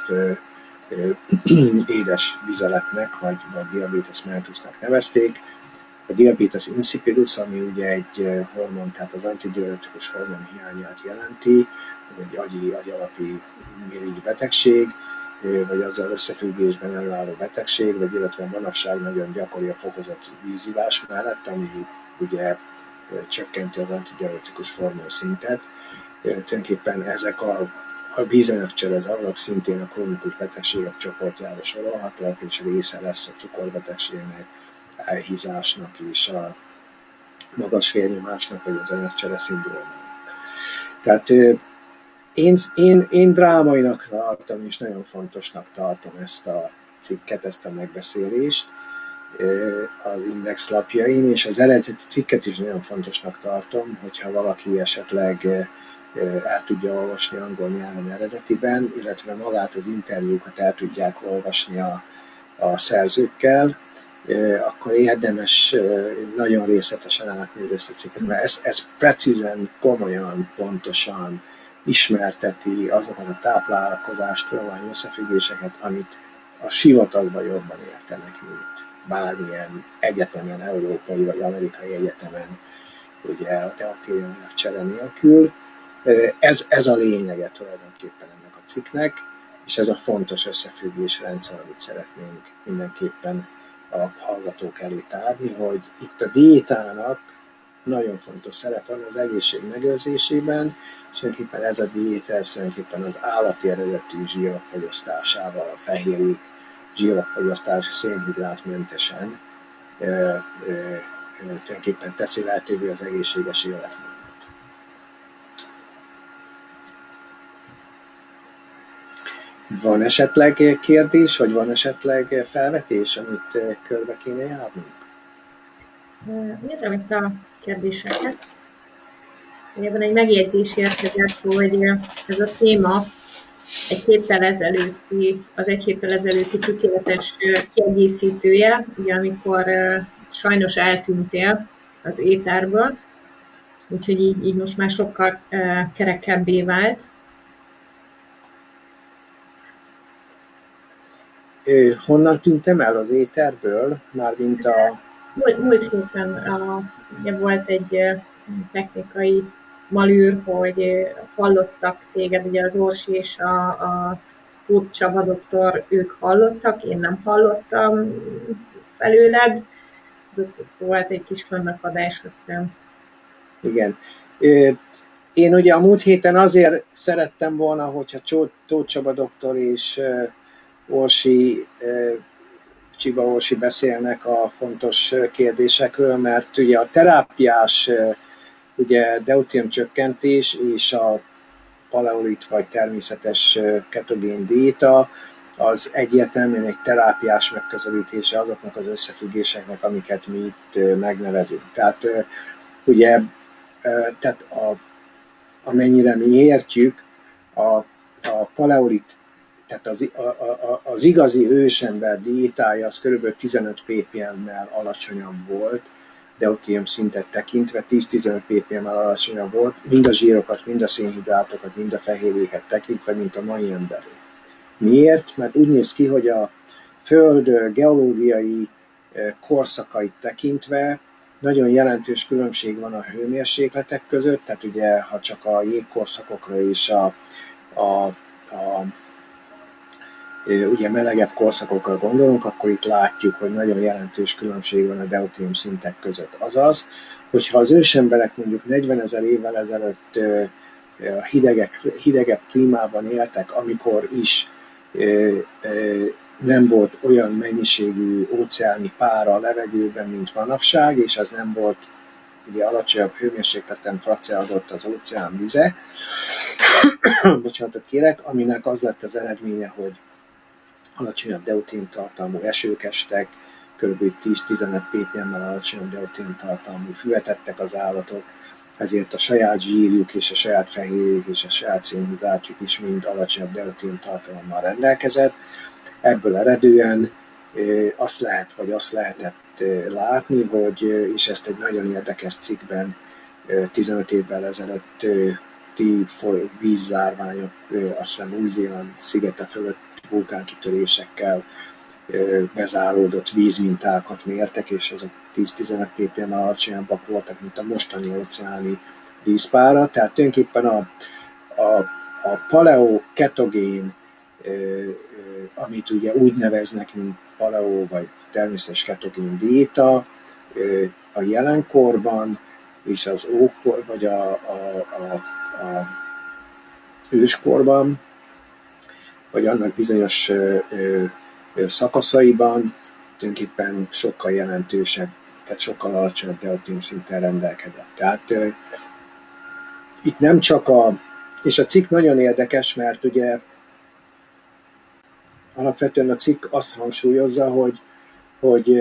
édes vizeletnek vagy diabetes mellitusnak nevezték. A diabetes insipidus, ami ugye egy hormon, tehát az antidiuretikus hormon hiányát jelenti, ez egy agyalapi mirigy betegség, vagy azzal összefüggésben előálló betegség, vagy illetve manapság nagyon gyakori a fokozott vízivás mellett, ami ugye csökkenti az antidiuretikus hormon szintet. Tulajdonképpen ezek a vízanyagcsere zavarok szintén a krónikus betegségek csoportjára sorolhatóak, és része lesz a cukorbetegségnek, elhízásnak és a magas vérnyomásnak, vagy az anyagcsere szindrómának. Tehát én drámainak tartom, és nagyon fontosnak tartom ezt a cikket, ezt a megbeszélést az Index lapjain, és az eredeti cikket is nagyon fontosnak tartom, hogyha valaki esetleg el tudja olvasni angol nyelven eredetiben, illetve magát az interjúkat el tudják olvasni a szerzőkkel, akkor érdemes nagyon részletesen átnézni ezt a cikket, mert ez precízen, komolyan, pontosan ismerteti azokat a táplálkozás tudományi összefüggéseket, amit a sivatagban jobban értenek, mint bármilyen egyetemen, európai vagy amerikai egyetemen, ugye a baktériumok csere nélkül. Ez a lényege tulajdonképpen ennek a cikknek, és ez a fontos összefüggésrendszer, amit szeretnénk mindenképpen a hallgatók elé tárni, hogy itt a diétának nagyon fontos szerep van az egészség megőrzésében, és tulajdonképpen ez a diéta tulajdonképpen az állati eredetű zsírok fogyasztásával, a fehérjék zsírok fogyasztása szénhidrátmentesen tulajdonképpen teszi lehetővé az egészséges életmódot. Van esetleg kérdés, vagy van esetleg felvetés, amit körbe kéne járnunk? Nézzem itt a kérdéseket. Van egy megjegyzés érkezett, hogy ez a téma egy héttel ezelőtti tökéletes kiegészítője, ugye amikor sajnos eltűntél az éterből, úgyhogy így most már sokkal kerekebbé vált. Honnan tűntem el az éterből? Mármint a... Múlt héten ugye volt egy technikai malűr, hogy hallottak téged, ugye az Orsi és a Tóth Csaba doktor, ők hallottak, én nem hallottam felőled. Volt egy kis fennakadás, aztán. Igen. Én ugye a múlt héten azért szerettem volna, hogyha Tóth Csaba doktor és Csiba Orsi beszélnek a fontos kérdésekről, mert ugye a terápiás ugye deutérium csökkentés és a paleolit vagy természetes ketogén diéta az egyértelműen egy terápiás megközelítése azoknak az összefüggéseknek, amiket mi itt megnevezünk. Tehát ugye, tehát amennyire mi értjük, a paleolit, tehát az igazi ősember diétája az kb. 15 ppm-nel alacsonyabb volt, deutérium szintet tekintve 10-15 ppm-nel alacsonyabb volt, mind a zsírokat, mind a szénhidrátokat, mind a fehérjéket tekintve, mint a mai emberé. Miért? Mert úgy néz ki, hogy a Föld geológiai korszakait tekintve nagyon jelentős különbség van a hőmérsékletek között, tehát ugye, ha csak a jégkorszakokra és ugye melegebb korszakokra gondolunk, akkor itt látjuk, hogy nagyon jelentős különbség van a deutérium szintek között. Azaz, hogyha az ősemberek mondjuk 40 000 évvel ezelőtt hidegebb klímában éltek, amikor is nem volt olyan mennyiségű óceáni pára a levegőben, mint manapság, és az nem volt ugye alacsonyabb hőmérsékleten frakciálódott az óceán vize, bocsánatot kérek, aminek az lett az eredménye, hogy alacsonyabb deutérium tartalmú esők estek, kb. 10-15 ppm-mel alacsonyabb deutérium tartalmú füvet ettek az állatok, ezért a saját zsírjuk és a saját fehérjük és a saját szénhidrátjuk is mind alacsonyabb deutérium tartalommal rendelkezett. Ebből eredően azt lehetett látni, hogy, és ezt egy nagyon érdekes cikkben 15 évvel ezelőtt vízzárványok, azt hiszem Új-Zéland szigete fölött vulkánkitörésekkel bezáródott vízmintákat mértek, és azok 10-15 ppm alacsonyabbak voltak, mint a mostani óceáni vízpára. Tehát tulajdonképpen a paleoketogén, amit ugye úgy neveznek, mint paleo vagy természetes ketogén diéta, a jelenkorban és az ókor, vagy a őskorban, vagy annak bizonyos szakaszaiban tulajdonképpen sokkal jelentősebb, tehát sokkal alacsonyabb deutérium szinten rendelkezett. Tehát itt nem csak és a cikk nagyon érdekes, mert ugye alapvetően a cikk azt hangsúlyozza, hogy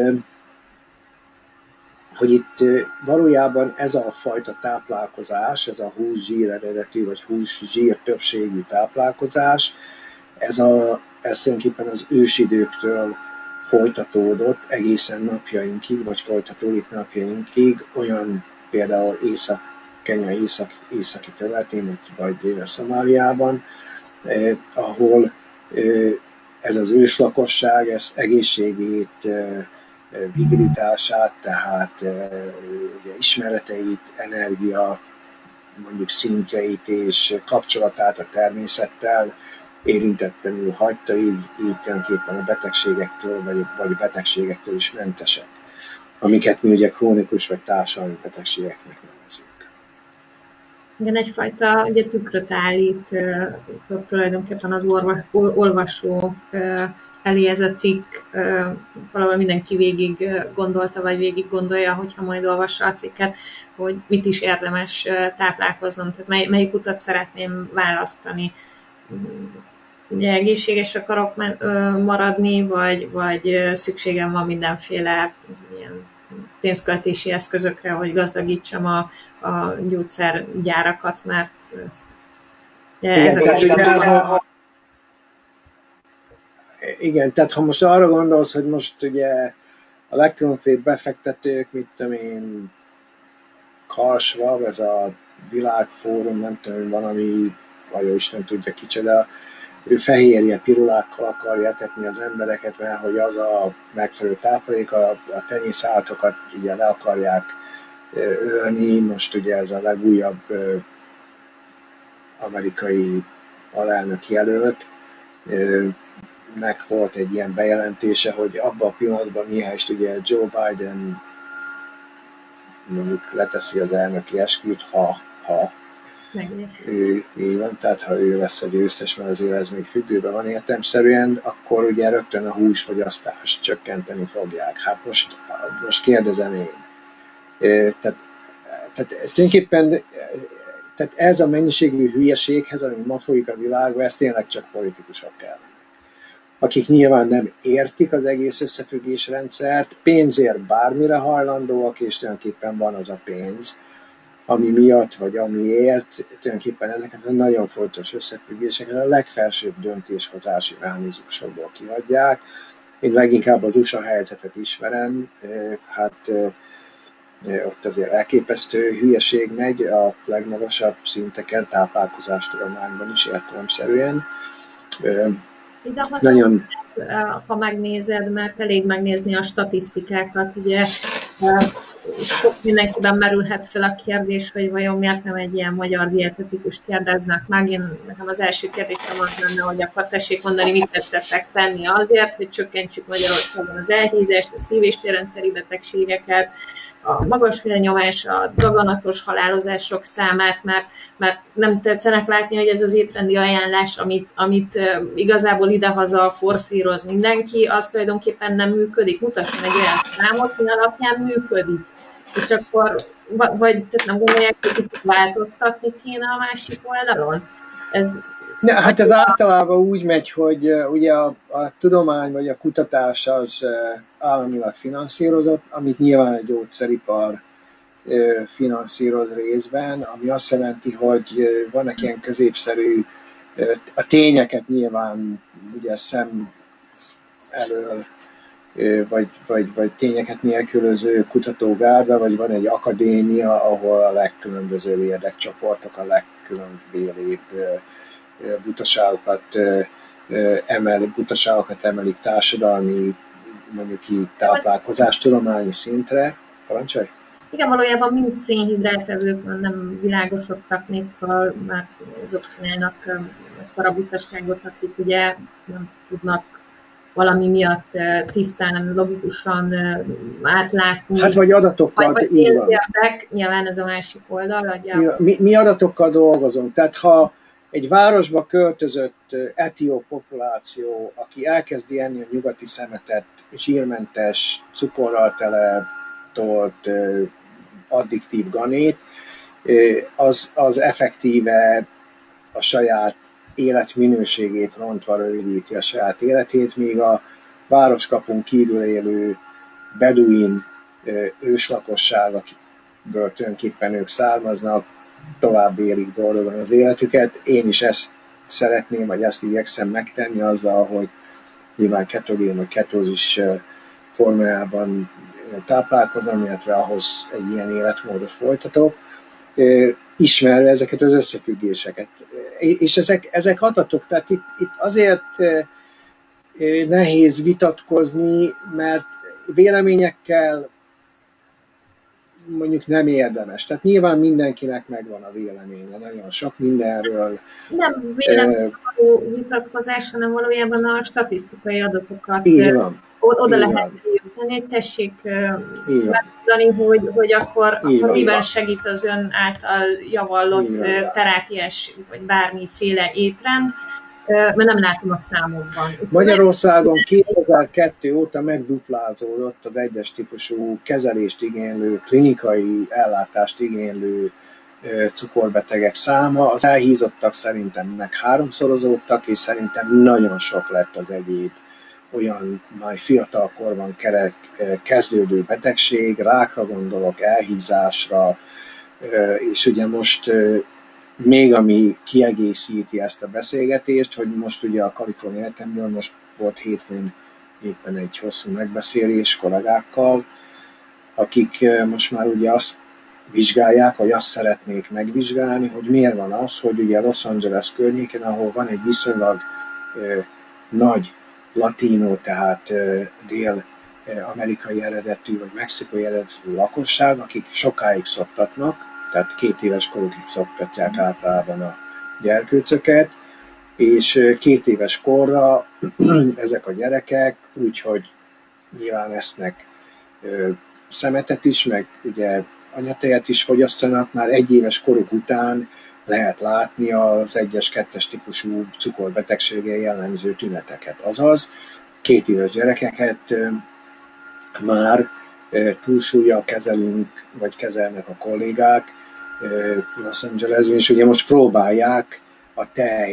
itt valójában ez a fajta táplálkozás, ez a hús-zsír eredetű, vagy hús-zsír többségű táplálkozás, ez tulajdonképpen az ősidőktől folytatódott egészen napjainkig, vagy folytatódik napjainkig, olyan például Kenya északi területén, vagy Szomáliában, ahol ez az őslakosság, ez egészségét, vigilitását, tehát ugye, ismereteit, energia, mondjuk szintjeit és kapcsolatát a természettel érintetlenül hagyta, így tulajdonképpen a betegségektől, vagy betegségektől is mentesek, amiket mi ugye krónikus vagy társadalmi betegségeknek nevezünk. Igen, egyfajta ugye, tükröt állít tulajdonképpen az olvasó elé ez a cikk, valahol mindenki végig gondolta, vagy végig gondolja, hogyha majd olvassa a cikket, hogy mit is érdemes táplálkoznom, tehát melyik utat szeretném választani. Ugye egészséges akarok maradni, vagy szükségem van mindenféle ilyen pénzköltési eszközökre, hogy gazdagítsam a gyógyszergyárakat, mert igen, tehát ha most arra gondolsz, hogy most ugye a legkülönfélebb befektetők, mit tudom én, Klaus Schwab, ez a világfórum, nem tudom, valami, vagy Isten tudja kicsoda, ő fehérje pirulákkal akarja etetni az embereket, mert hogy az a megfelelő táplálék, a tenyészállatokat ugye le akarják ölni. Most ugye ez a legújabb amerikai alelnök jelölt, nek volt egy ilyen bejelentése, hogy abban a pillanatban mihelyest ugye Joe Biden mondjuk leteszi az elnöki esküt, ha ő, így van, tehát ha ő lesz a győztes, mert azért ez még függőben van értelemszerűen, akkor ugye rögtön a húsfogyasztást csökkenteni fogják. Hát most kérdezem én. Tehát tulajdonképpen tehát ez a mennyiségű hülyeséghez, ami ma folyik a világban, ez tényleg csak politikusok kell. akik nyilván nem értik az egész összefüggésrendszert, pénzért bármire hajlandóak, és tulajdonképpen van az a pénz, ami miatt, vagy amiért tulajdonképpen ezeket a nagyon fontos összefüggéseket a legfelsőbb döntéshozási mechanizmusokból kihagyják. Én leginkább az USA helyzetet ismerem, hát ott azért elképesztő hülyeség megy a legmagasabb szinteken, táplálkozástudományban is értelemszerűen. Nagyon... ha megnézed, mert elég megnézni a statisztikákat, ugye sok mindenkiben merülhet fel a kérdés, hogy vajon miért nem egy ilyen magyar dietetikust kérdeznek meg. Nekem az első kérdésem az lenne, hogy akkor tessék mondani, mit tetszettek tenni azért, hogy csökkentsük Magyarországon az elhízást, a szív- és vérrendszeri betegségeket, a magas vérnyomás, a daganatos halálozások számát, mert nem tetszenek látni, hogy ez az étrendi ajánlás, amit igazából idehaza forszíroz mindenki, az tulajdonképpen nem működik. Mutasson egy olyan számot, mi alapján működik. És akkor, vagy tehát nem gondolják, hogy itt változtatni kéne a másik oldalon? Hát ez általában úgy megy, hogy ugye a tudomány vagy a kutatás az államilag finanszírozott, amit nyilván a gyógyszeripar finanszíroz részben, ami azt jelenti, hogy vannak ilyen középszerű, a tényeket nyilván ugye szem elől, vagy tényeket nélkülöző kutatógárda, vagy van egy akadémia, ahol a legkülönbözőbb érdekcsoportok, a legkülönbözőbb butaságokat emelik társadalmi, mondjuk így táplálkozástudományi szintre. Parancsolj? Igen, valójában mind szénhidrátevők nem világosodtak még fel, mert azok csinálnak akkora butaságot, akik ugye nem tudnak valami miatt tisztán, logikusan átlátni. Hát vagy adatokkal. Vagy pénzérdek, nyilván ez a másik oldal. Mi adatokkal dolgozunk, tehát ha egy városba költözött etióp populáció, aki elkezdi enni a nyugati szemetet, zsírmentes, cukorral tele tolt, addiktív ganét, az effektíve a saját életminőségét rontva rövidíti a saját életét, míg a városkapun kívül élő beduin őslakosság, akikből tulajdonképpen ők származnak, tovább élik boldogan az életüket. Én is ezt szeretném, vagy ezt igyekszem megtenni azzal, hogy nyilván ketogén vagy ketózis formájában táplálkozom, illetve ahhoz egy ilyen életmódot folytatok, ismerve ezeket az összefüggéseket. És ezek adatok, tehát itt azért nehéz vitatkozni, mert véleményekkel mondjuk nem érdemes. Tehát nyilván mindenkinek megvan a véleménye, nagyon sok mindenről. Nem véleményvaló vitatkozás, hanem valójában a statisztikai adatokat oda lehet jutni, hogy tessék megtudani, hogy akkor miben segít az ön által javallott terápiás, vagy bármiféle étrend, mert nem látom a számokban. Magyarországon 2002 óta megduplázódott az egyes típusú kezelést igénylő, klinikai ellátást igénylő cukorbetegek száma. Az elhízottak szerintem meg 3-szorozódtak, és szerintem nagyon sok lett az egyéb olyan már fiatal korban kezdődő betegség, rákra gondolok, elhízásra, és ugye most még ami kiegészíti ezt a beszélgetést, hogy most ugye a Kalifornia Egyetemről most volt hétfőn éppen egy hosszú megbeszélés kollégákkal, akik most már ugye azt vizsgálják, vagy azt szeretnék megvizsgálni, hogy miért van az, hogy ugye Los Angeles környéken, ahol van egy viszonylag nagy latino, tehát dél-amerikai eredetű, vagy mexikai eredetű lakosság, akik sokáig szoktatnak, tehát 2 éves korukig szoktatják általában a gyerkőcöket, és 2 éves korra ezek a gyerekek úgyhogy nyilván esznek szemetet is, meg ugye anyatejet is fogyasztanak, már 1 éves koruk után lehet látni az 1-es, 2-es típusú cukorbetegséggel jellemző tüneteket. Azaz 2 éves gyerekeket már túlsúllyal kezelünk, vagy kezelnek a kollégák Los Angelesben, és ugye most próbálják a tej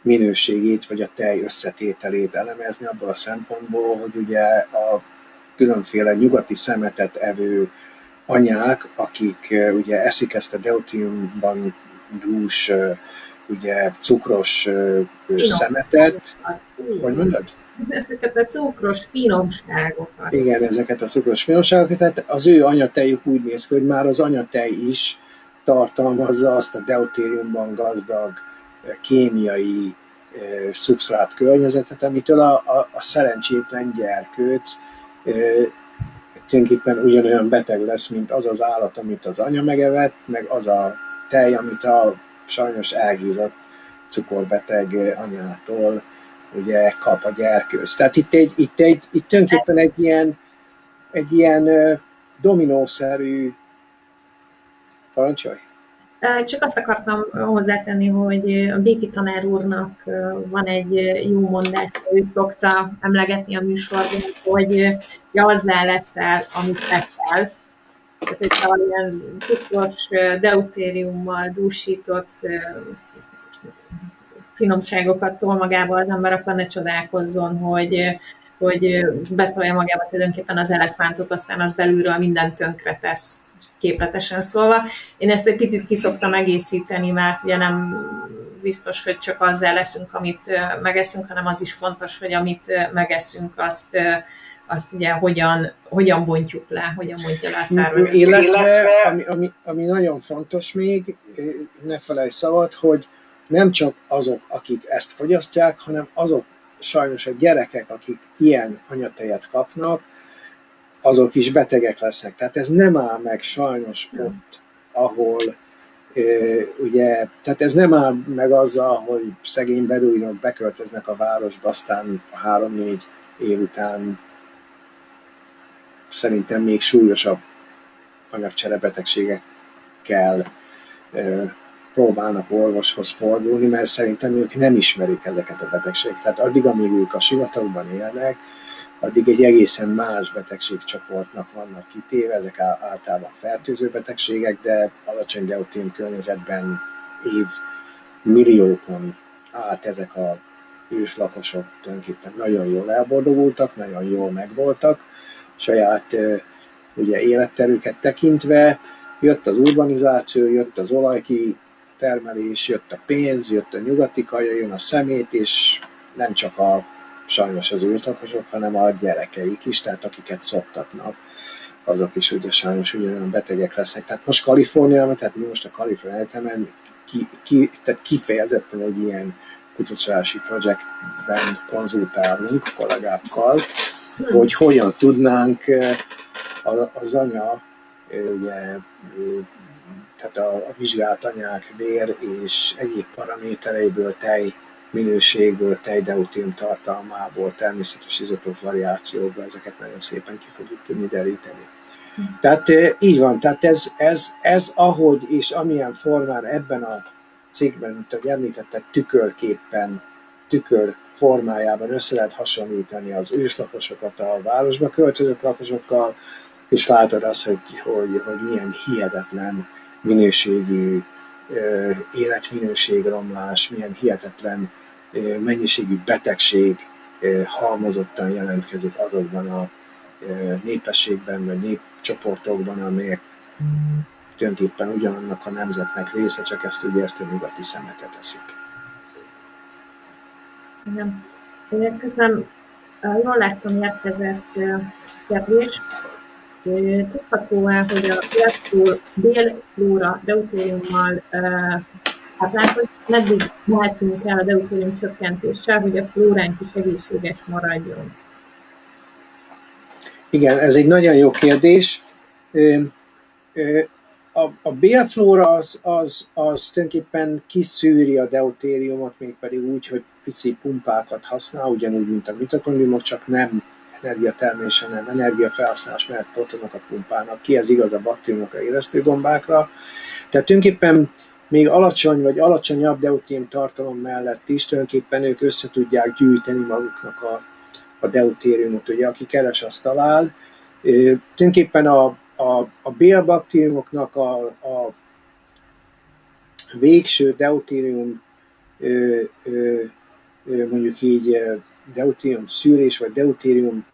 minőségét, vagy a tej összetételét elemezni abból a szempontból, hogy ugye a különféle nyugati szemetet evő anyák, akik ugye eszik ezt a deutériumban dús, ugye cukros szemetet. Hogy mondod? Ezeket a cukros finomságokat. Igen, ezeket a cukros finomságokat. Tehát az ő anyatejük úgy néz ki, hogy már az anyatej is tartalmazza azt a deutériumban gazdag kémiai szubsztrát környezetet, amitől a szerencsétlen gyerkőc tulajdonképpen ugyanolyan beteg lesz, mint az az állat, amit az anya megevett, meg az a tej, amit a sajnos elhízott cukorbeteg anyától ugye kap a gyerkőc. Tehát itt tulajdonképpen egy ilyen dominószerű parancsolj? Csak azt akartam hozzátenni, hogy a Béki tanár úrnak van egy jó mondás, ő szokta emlegetni a műsorban, hogy azzá leszel, amit teszel. Tehát, hogyha ilyen cukros deutériummal dúsított finomságokat tol magába az ember, akkor ne csodálkozzon, hogy betolja magába tulajdonképpen az elefántot, aztán az belülről mindent tönkre tesz, képletesen szólva. Én ezt egy picit ki szoktam egészíteni, mert ugye nem biztos, hogy csak azzal leszünk, amit megeszünk, hanem az is fontos, hogy amit megeszünk, azt ugye hogyan bontjuk le, hogyan bontja le a szervezet. Illetve, ami nagyon fontos még, ne felejtsd szabad, hogy nem csak azok, akik ezt fogyasztják, hanem azok sajnos a gyerekek, akik ilyen anyatejet kapnak, azok is betegek lesznek. Tehát ez nem áll meg sajnos ott, ahol ugye, tehát ez nem áll meg azzal, hogy szegény beduinok beköltöznek a városba, aztán 3-4 év után szerintem még súlyosabb anyagcserebetegségekkel próbálnak orvoshoz fordulni, mert szerintem ők nem ismerik ezeket a betegségeket. Tehát addig, amíg ők a sivatagban élnek, addig egy egészen más betegségcsoportnak vannak kitéve, ezek általában fertőző betegségek, de alacsony deutérium környezetben évmilliókon át ezek a őslakosok tulajdonképpen nagyon jól elboldogultak, nagyon jól megvoltak, saját ugye, életterüket tekintve. Jött az urbanizáció, jött az olajkitermelés, jött a pénz, jött a nyugati kaja, jön a szemét, és nem csak sajnos az őslakosok, hanem a gyerekeik is, tehát akiket szoktatnak, azok is ugye sajnos ugyanolyan betegek lesznek. Tehát most Kaliforniában, tehát mi most a Kalifornia Egyetemen tehát kifejezetten egy ilyen kutatási projektben konzultálunk kollégákkal, hogy hogyan tudnánk az anya, ugye, tehát a vizsgált anyák vér és egyéb paramétereiből, tej minőségből, tej-deutérium tartalmából, természetes izotóp variációkból ezeket nagyon szépen ki fogjuk tudni deríteni. Tehát így van, tehát ez ahogy és amilyen formán ebben a cikkben, mint ahogy említettek, tükör formájában össze lehet hasonlítani az őslakosokat a városba költözött lakosokkal, és látod azt, hogy milyen hihetetlen minőségű életminőségromlás, milyen hihetetlen mennyiségű betegség halmozottan jelentkezik azokban a népességben, vagy népcsoportokban, amelyek tulajdonképpen ugyanannak a nemzetnek része, csak ezt a nyugati szemetet eszik. Igen. Én közben jól láttam, érkezett kérdés. Tudható-e, hogy a bélflóra deutériummal táplálkozik, meddig mehetünk el a deutérium csökkentéssel, hogy a flóránk is egészséges maradjon? Igen, ez egy nagyon jó kérdés. A bélflóra az tulajdonképpen kiszűri a deutériumot, mégpedig úgy, hogy pici pumpákat használ, ugyanúgy, mint a mitokondriumok, csak nem energiatermése, nem energiafelhasználás mellett protonokat pumpálnak ki, ez igaz a baktériumokra, élesztőgombákra. Tehát tulajdonképpen még alacsony vagy alacsonyabb deutérium tartalom mellett is tulajdonképpen ők össze tudják gyűjteni maguknak a deutériumot, ugye, aki keres, azt talál. Tulajdonképpen a bélbaktériumoknak a végső deutérium mondjuk így deutérium szűrés vagy deutérium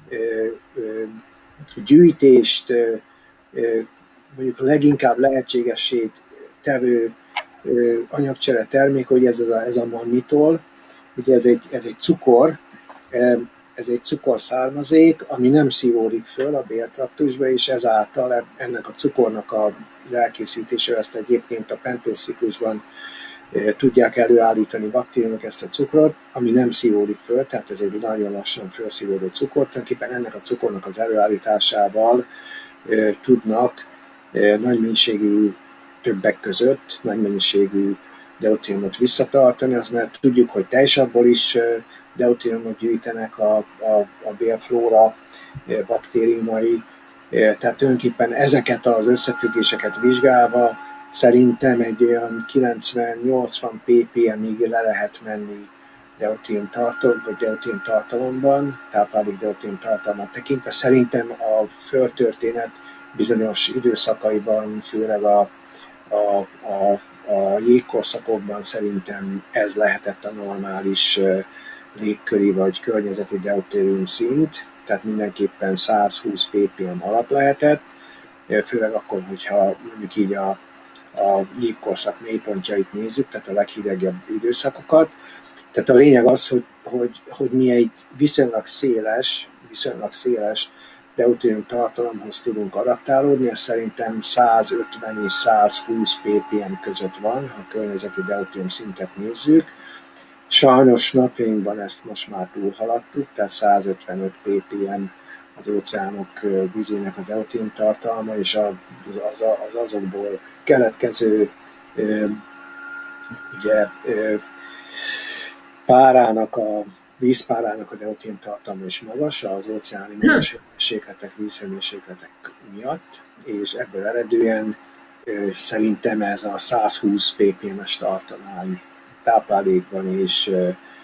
gyűjtést mondjuk leginkább lehetségessé tevő anyagcsere termék, hogy ez a mannitol. Ugye ez egy cukor, ez egy cukorszármazék, ami nem szívódik föl a béltraktusba, és ezáltal ennek a cukornak az elkészítése, ezt egyébként a pentóz ciklusban tudják előállítani baktériumok ezt a cukrot, ami nem szívódik föl, tehát ez egy nagyon lassan felszívódó cukor. Tulajdonképpen ennek a cukornak az előállításával tudnak nagy mennyiségű, többek között nagy mennyiségű deutériumot visszatartani, az mert tudjuk, hogy tejsavból is deutériumot gyűjtenek a bélflóra baktériumai, tehát tulajdonképpen ezeket az összefüggéseket vizsgálva szerintem egy olyan 90-80 ppm-ig le lehet menni deutérium tartalomban, táplálék deutérium tartalmat tekintve. Szerintem a földtörténet bizonyos időszakaiban, főleg a jégkorszakokban szerintem ez lehetett a normális légköri vagy környezeti deutérium szint, tehát mindenképpen 120 ppm alatt lehetett, főleg akkor, hogyha mondjuk így a jégkorszak mélypontjait nézzük, tehát a leghidegebb időszakokat. Tehát a lényeg az, hogy mi egy viszonylag széles deutérium tartalomhoz tudunk adaptálódni, ez szerintem 150 és 120 ppm között van, ha a környezeti deutérium szintet nézzük. Sajnos napjainkban ezt most már túlhaladtuk, tehát 155 ppm az óceánok vízének a deutérium tartalma, és az azokból keletkező ugye, vízpárának a deutérium tartalma is magas az óceáni hőmérsékletek, vízhőmérsékletek miatt, és ebből eredően szerintem ez a 120 ppm-es tartomány táplálékban és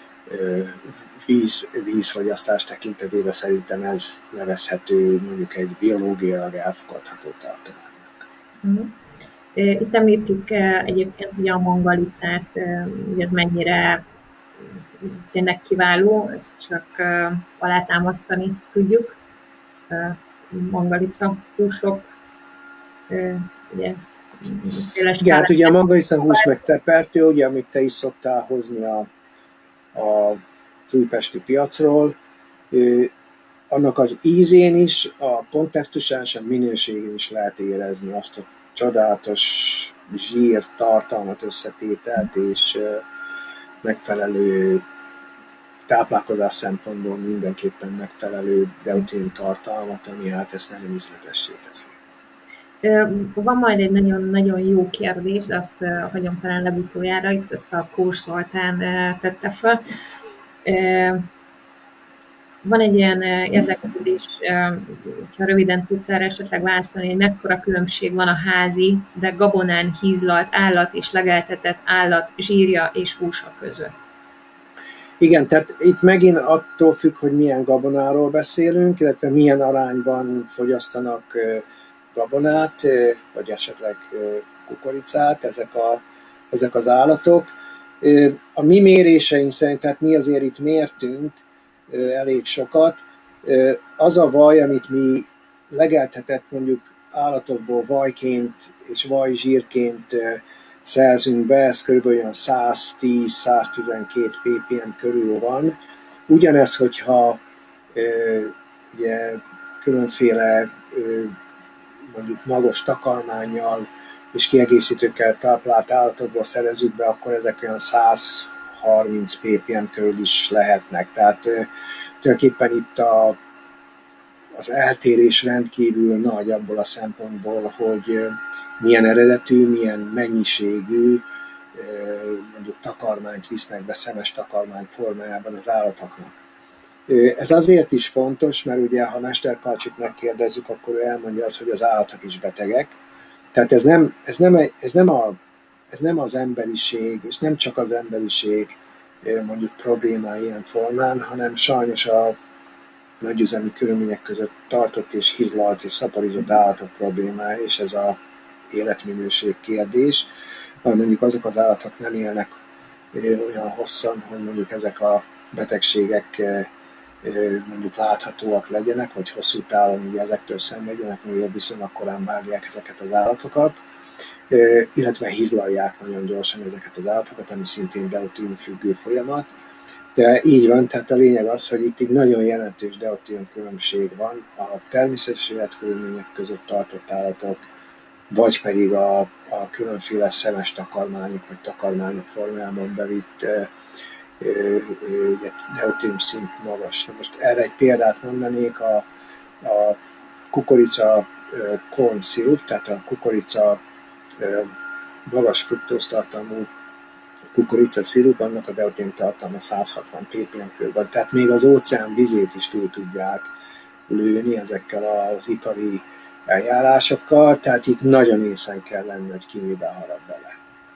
vízfogyasztás tekintetében szerintem ez nevezhető mondjuk egy biológiailag elfogadható tartománynak. Itt említjük egyébként ugye a mangalicát, hogy ez mennyire tényleg kiváló, ezt csak alátámasztani tudjuk. Mangalica húsok, ugye széles. Igen, hát ugye a mangalica hús meg tepertő, ugye, amit te is szoktál hozni az újpesti piacról, annak az ízén is, a kontextusán és a minőségén is lehet érezni azt a csodálatos zsír tartalmat, összetételt és megfelelő táplálkozás szempontból mindenképpen megfelelő deutérium tartalmat, ami hát ezt nem ízletessé teszi. Van majd egy nagyon-nagyon jó kérdés, de azt hagyom talán legutójára, itt ezt a Kós Zoltán tette fel. Van egy ilyen érdeklődés, ha röviden tudsz erre esetleg válaszolni, hogy mekkora különbség van a házi, de gabonán hízlalt állat és legeltetett állat zsírja és húsa között. Igen, tehát itt megint attól függ, hogy milyen gabonáról beszélünk, illetve milyen arányban fogyasztanak gabonát, vagy esetleg kukoricát ezek az állatok. A mi méréseink szerint, tehát mi azért itt mértünk elég sokat, az a vaj, amit mi legeltetett mondjuk állatokból vajként és vajzsírként szerzünk be, ez kb. 110-112 ppm körül van. Ugyanez, hogyha ugye, különféle mondjuk magos takarmánnyal és kiegészítőkkel táplált állatokból szerezzük be, akkor ezek olyan 130 ppm körül is lehetnek. Tehát tulajdonképpen itt az eltérés rendkívül nagy abból a szempontból, hogy milyen eredetű, milyen mennyiségű mondjuk takarmányt visznek be szemes takarmány formájában az állatoknak. Ez azért is fontos, mert ugye ha Mesterkarcsit megkérdezzük, akkor ő elmondja azt, hogy az állatok is betegek. Tehát ez nem az emberiség, és nem csak az emberiség mondjuk problémája ilyen formán, hanem sajnos a nagyüzemi körülmények között tartott és hízlalt és szaporított állatok problémája, és ez az életminőség kérdés. Mondjuk azok az állatok nem élnek olyan hosszan, hogy mondjuk ezek a betegségek mondjuk láthatóak legyenek, vagy hosszú távon ugye ezektől szenvedjenek, mivel viszonylag korán vágják ezeket az állatokat, illetve hizlalják nagyon gyorsan ezeket az állatokat, ami szintén deuterin függő folyamat. De így van, tehát a lényeg az, hogy itt egy nagyon jelentős deuterin különbség van a természetes életkörülmények között tartott állatok, vagy pedig a különféle szemes takarmányok, vagy takarmányok formájában bevitt deuterin szint magas. Na most erre egy példát mondanék, a kukorica corn syrup, tehát a kukorica magas fruktóztartalmú kukorica szirup, annak a deuterin tartalma 160 ppm van, tehát még az óceán vizét is túl tudják lőni ezekkel az ipari eljárásokkal, tehát itt nagyon észen kell lenni, hogy ki miben harap bele.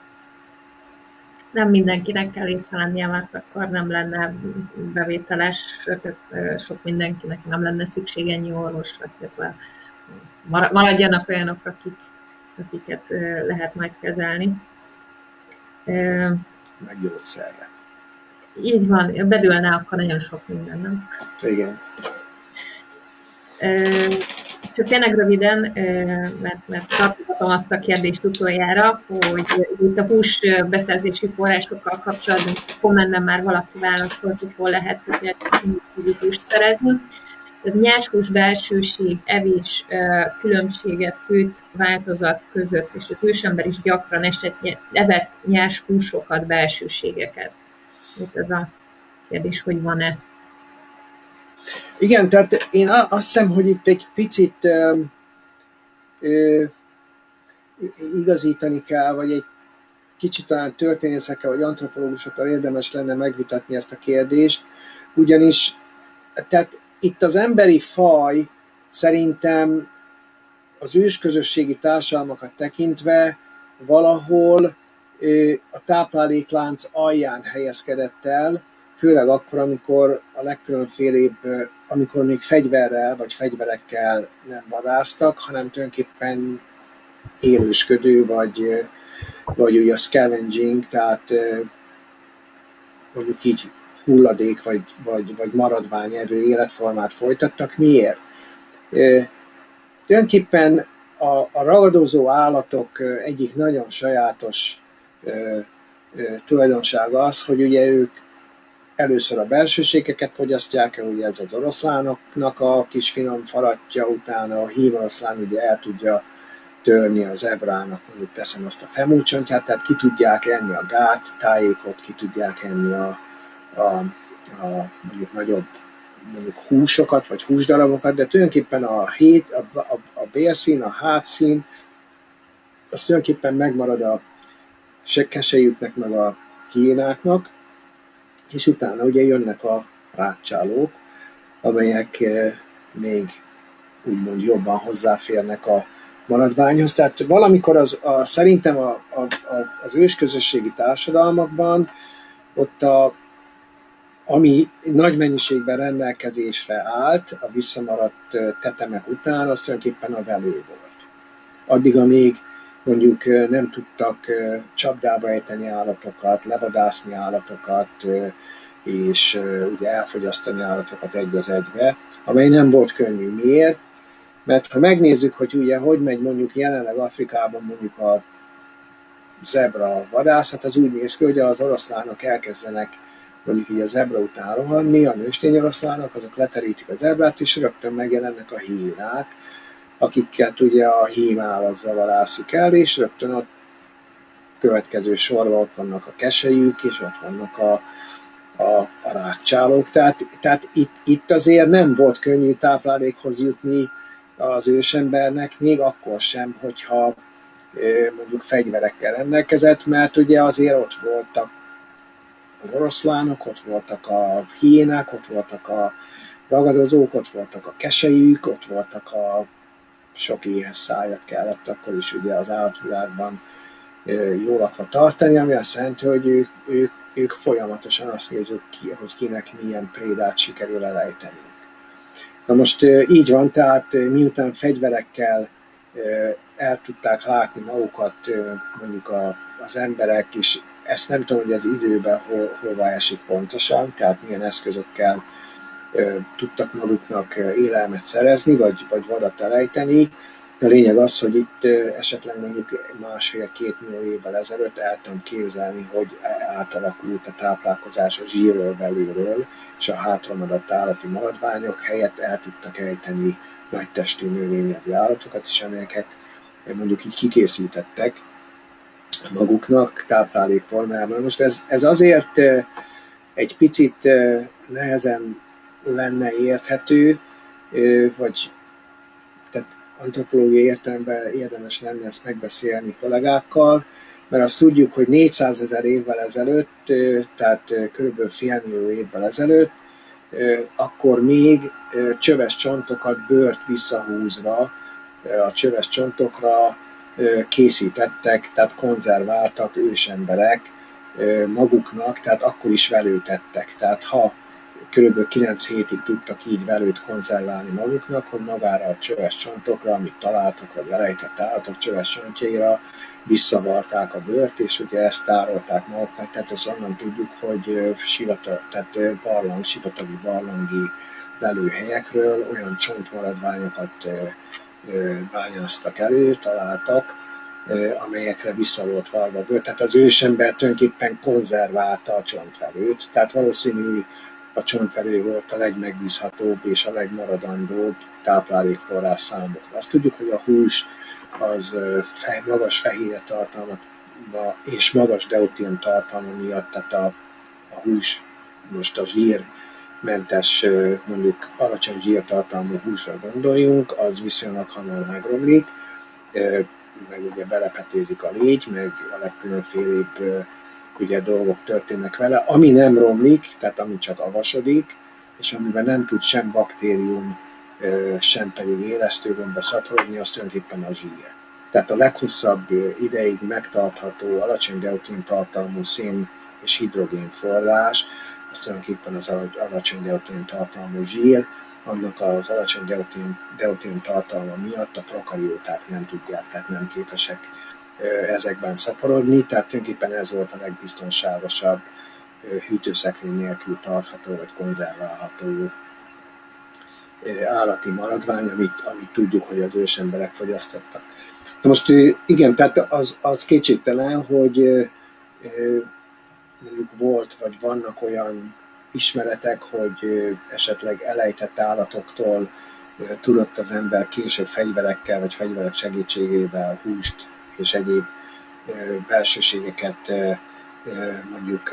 Nem mindenkinek kell észre lennie, mert akkor nem lenne bevételes, sok mindenkinek nem lenne szükség ennyi orvosra, maradjanak olyanok, akiket lehet majd kezelni. Meg gyógyszerre. Így van, bedőlne akkor nagyon sok minden, nem? Igen. Csak tényleg röviden, mert tartottam azt a kérdést utoljára, hogy itt a hús beszerzési forrásokkal kapcsolatban kommentben már valaki válaszolt, hogy hol lehet húst szerezni. Tehát nyershús belsőség, evés különbséget főtt változat között, és az ősember is gyakran evett nyershúsokat, belsőségeket. Itt ez a kérdés, hogy van-e. Igen, tehát én azt hiszem, hogy itt egy picit igazítani kell, vagy egy kicsit talán történészekkel, vagy antropológusokkal érdemes lenne megvitatni ezt a kérdést, ugyanis tehát itt az emberi faj szerintem az ősközösségi társadalmakat tekintve valahol a tápláléklánc alján helyezkedett el, főleg akkor, amikor a legkülönfélébb, amikor még fegyverrel vagy fegyverekkel nem vadásztak, hanem tulajdonképpen élősködő, vagy ugye a scavenging, tehát mondjuk így hulladék vagy maradványevő életformát folytattak. Miért? Tulajdonképpen a ragadozó állatok egyik nagyon sajátos tulajdonsága az, hogy ugye ők először a belsőségeket fogyasztják el, ugye ez az oroszlánoknak a kis finom faratja, utána a hímoroszlán ugye el tudja törni a zebrának, mondjuk teszem azt a femúcsontját, tehát ki tudják enni a gát, tájékot, ki tudják enni a mondjuk nagyobb mondjuk húsokat, vagy húsdarabokat, de tulajdonképpen a bélszín, a hátszín, az tulajdonképpen megmarad a keselyüknek, meg a hiénáknak, és utána ugye jönnek a rágcsálók, amelyek még úgymond jobban hozzáférnek a maradványhoz. Tehát valamikor szerintem az ősközösségi társadalmakban ott ami nagy mennyiségben rendelkezésre állt a visszamaradt tetemek után, az tulajdonképpen a velő volt. Addig, amíg mondjuk nem tudtak csapdába ejteni állatokat, levadászni állatokat, és ugye elfogyasztani állatokat egy az egybe, amely nem volt könnyű. Miért? Mert ha megnézzük, hogy ugye hogy megy mondjuk jelenleg Afrikában mondjuk a zebra vadászat, az úgy néz ki, hogy az oroszlánok elkezdenek mondjuk így a zebra után rohanni, a nőstény oroszlánok, azok leterítik a zebrát, és rögtön megjelennek a hímák, akiket ugye a hímállat zavarászik el, és rögtön a következő sorban ott vannak a keselyük, és ott vannak a rágcsálók. Tehát itt azért nem volt könnyű táplálékhoz jutni az ősembernek, még akkor sem, hogyha mondjuk fegyverekkel rendelkezett, mert ugye azért ott voltak az oroszlánok, ott voltak a hiénák, ott voltak a ragadozók, ott voltak a keselyük, ott voltak a sok éhes szájat kellett akkor is ugye az állatvilágban jól lakva tartani, ami azt jelenti, hogy ők folyamatosan azt nézik ki, hogy kinek milyen prédát sikerül elejteni. Na most így van, tehát miután fegyverekkel el tudták látni magukat mondjuk az emberek is, ezt nem tudom, hogy az időben hova esik pontosan, tehát milyen eszközökkel tudtak maguknak élelmet szerezni, vagy vadat elejteni. A lényeg az, hogy itt esetleg mondjuk 1,5-2 millió évvel ezelőtt el tudom képzelni, hogy átalakult a táplálkozás a zsírról belülről, és a hátramaradt állati maradványok helyett el tudtak ejteni nagy testű növényevő állatokat is, amelyeket mondjuk így kikészítettek maguknak táplálék formájában. Most ez azért egy picit nehezen lenne érthető, vagy tehát antropológiai értelemben érdemes lenne ezt megbeszélni kollégákkal, mert azt tudjuk, hogy 400 000 évvel ezelőtt, tehát kb. Fél millió évvel ezelőtt, akkor még csöves csontokat bőrt visszahúzva a csöves csontokra készítettek, tehát konzerváltak ősemberek maguknak, tehát akkor is velőtettek. Tehát ha kb. 9 hétig tudtak így velőt konzerválni maguknak, hogy magára a csöves csontokra, amit találtak, vagy elejtett állatok csöves csontjaira visszavarták a bőrt, és ugye ezt tárolták maguknak, tehát ezt onnan tudjuk, hogy sivatagi barlangi lelőhelyekről olyan csontmaradványokat bányáztak elő, találtak, amelyekre vissza volt varva a bőr. Tehát az ősember tulajdonképpen konzerválta a csontvelőt, tehát valószínű a csontvelő volt a legmegbízhatóbb és a legmaradandóbb táplálékforrás számukra. Azt tudjuk, hogy a hús az magas fehérje tartalma és magas deutén tartalma miatt, tehát a hús, most a zsírmentes, mondjuk alacsony zsírtartalmú húsra gondoljunk, az viszonylag hamar megromlik, meg ugye belepetézik a légy, meg a legkülönfélébb ugye dolgok történnek vele, ami nem romlik, tehát ami csak avasodik, és amiben nem tud sem baktérium, sem pedig élesztőgomba szaporodni, az tulajdonképpen a zsír. Tehát a leghosszabb ideig megtartható alacsony deutén tartalmú szén és hidrogén forrás, az tulajdonképpen az alacsony deutén tartalmú zsír, annak az alacsony deutén tartalma miatt a prokarióták nem tudják, tehát nem képesek ezekben szaporodni, tehát tulajdonképpen ez volt a legbiztonságosabb hűtőszekrény nélkül tartható vagy konzerválható állati maradvány, amit tudjuk, hogy az ősemberek fogyasztottak. Na most igen, tehát az kétségtelen, hogy mondjuk volt, vagy vannak olyan ismeretek, hogy esetleg elejtett állatoktól tudott az ember később fegyverekkel, vagy fegyverek segítségével húst és egyéb belsőségeket mondjuk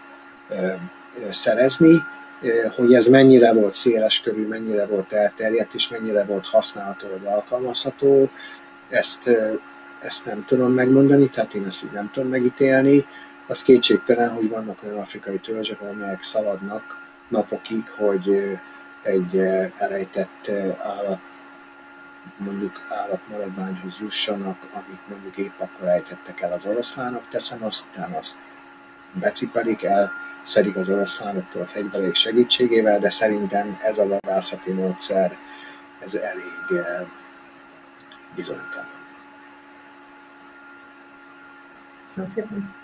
szerezni, hogy ez mennyire volt széleskörű, mennyire volt elterjedt, és mennyire volt használható vagy alkalmazható, ezt nem tudom megmondani, tehát én ezt így nem tudom megítélni. Az kétségtelen, hogy vannak olyan afrikai törzsek, amelyek szaladnak napokig, hogy egy elejtett állatmaradványhoz jussanak, amit mondjuk épp akkor ejtettek el az oroszlánok, teszem, azután azt becipelik el, szedik az oroszlánoktól a fegyverek segítségével, de szerintem ez a vadászati módszer, ez elég bizonytalan. Köszönöm szépen.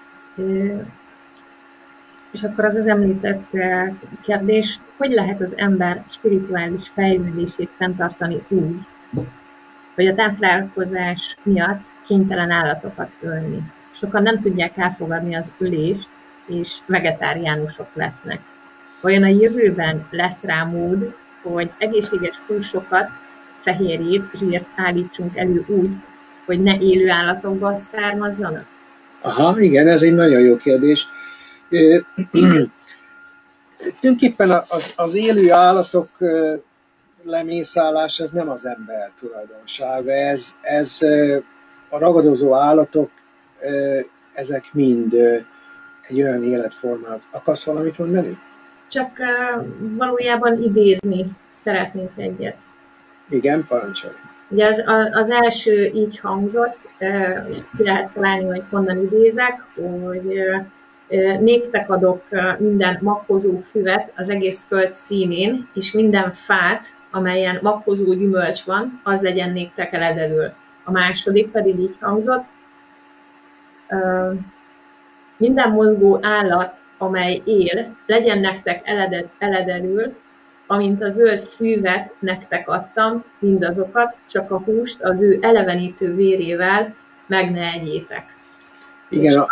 És akkor az említett kérdés, hogy lehet az ember spirituális fejlődését fenntartani úgy, hogy a táplálkozás miatt kénytelen állatokat ölni. Sokan nem tudják elfogadni az ölést, és vegetáriánusok lesznek. Vajon a jövőben lesz rá mód, hogy egészséges húsokat, fehérjét, zsírt állítsunk elő úgy, hogy ne élő állatokból származzanak? Aha, igen, ez egy nagyon jó kérdés. Tulajdonképpen az élő állatok lemészárlás, ez nem az ember tulajdonsága. Ez a ragadozó állatok, ezek mind egy olyan életformát. Akarsz valamit mondani? Csak valójában idézni szeretnék egyet. Igen, parancsolj. Ugye az első így hangzott, ki lehet találni, hogy honnan idézek, hogy néktek adok minden makkozó füvet az egész föld színén, és minden fát, amelyen makkozó gyümölcs van, az legyen néktek elededül. A második pedig így hangzott, minden mozgó állat, amely él, legyen nektek eledelül, amint a zöld fűvet nektek adtam, mindazokat, csak a húst az ő elevenítő vérével meg ne egyétek. Igen,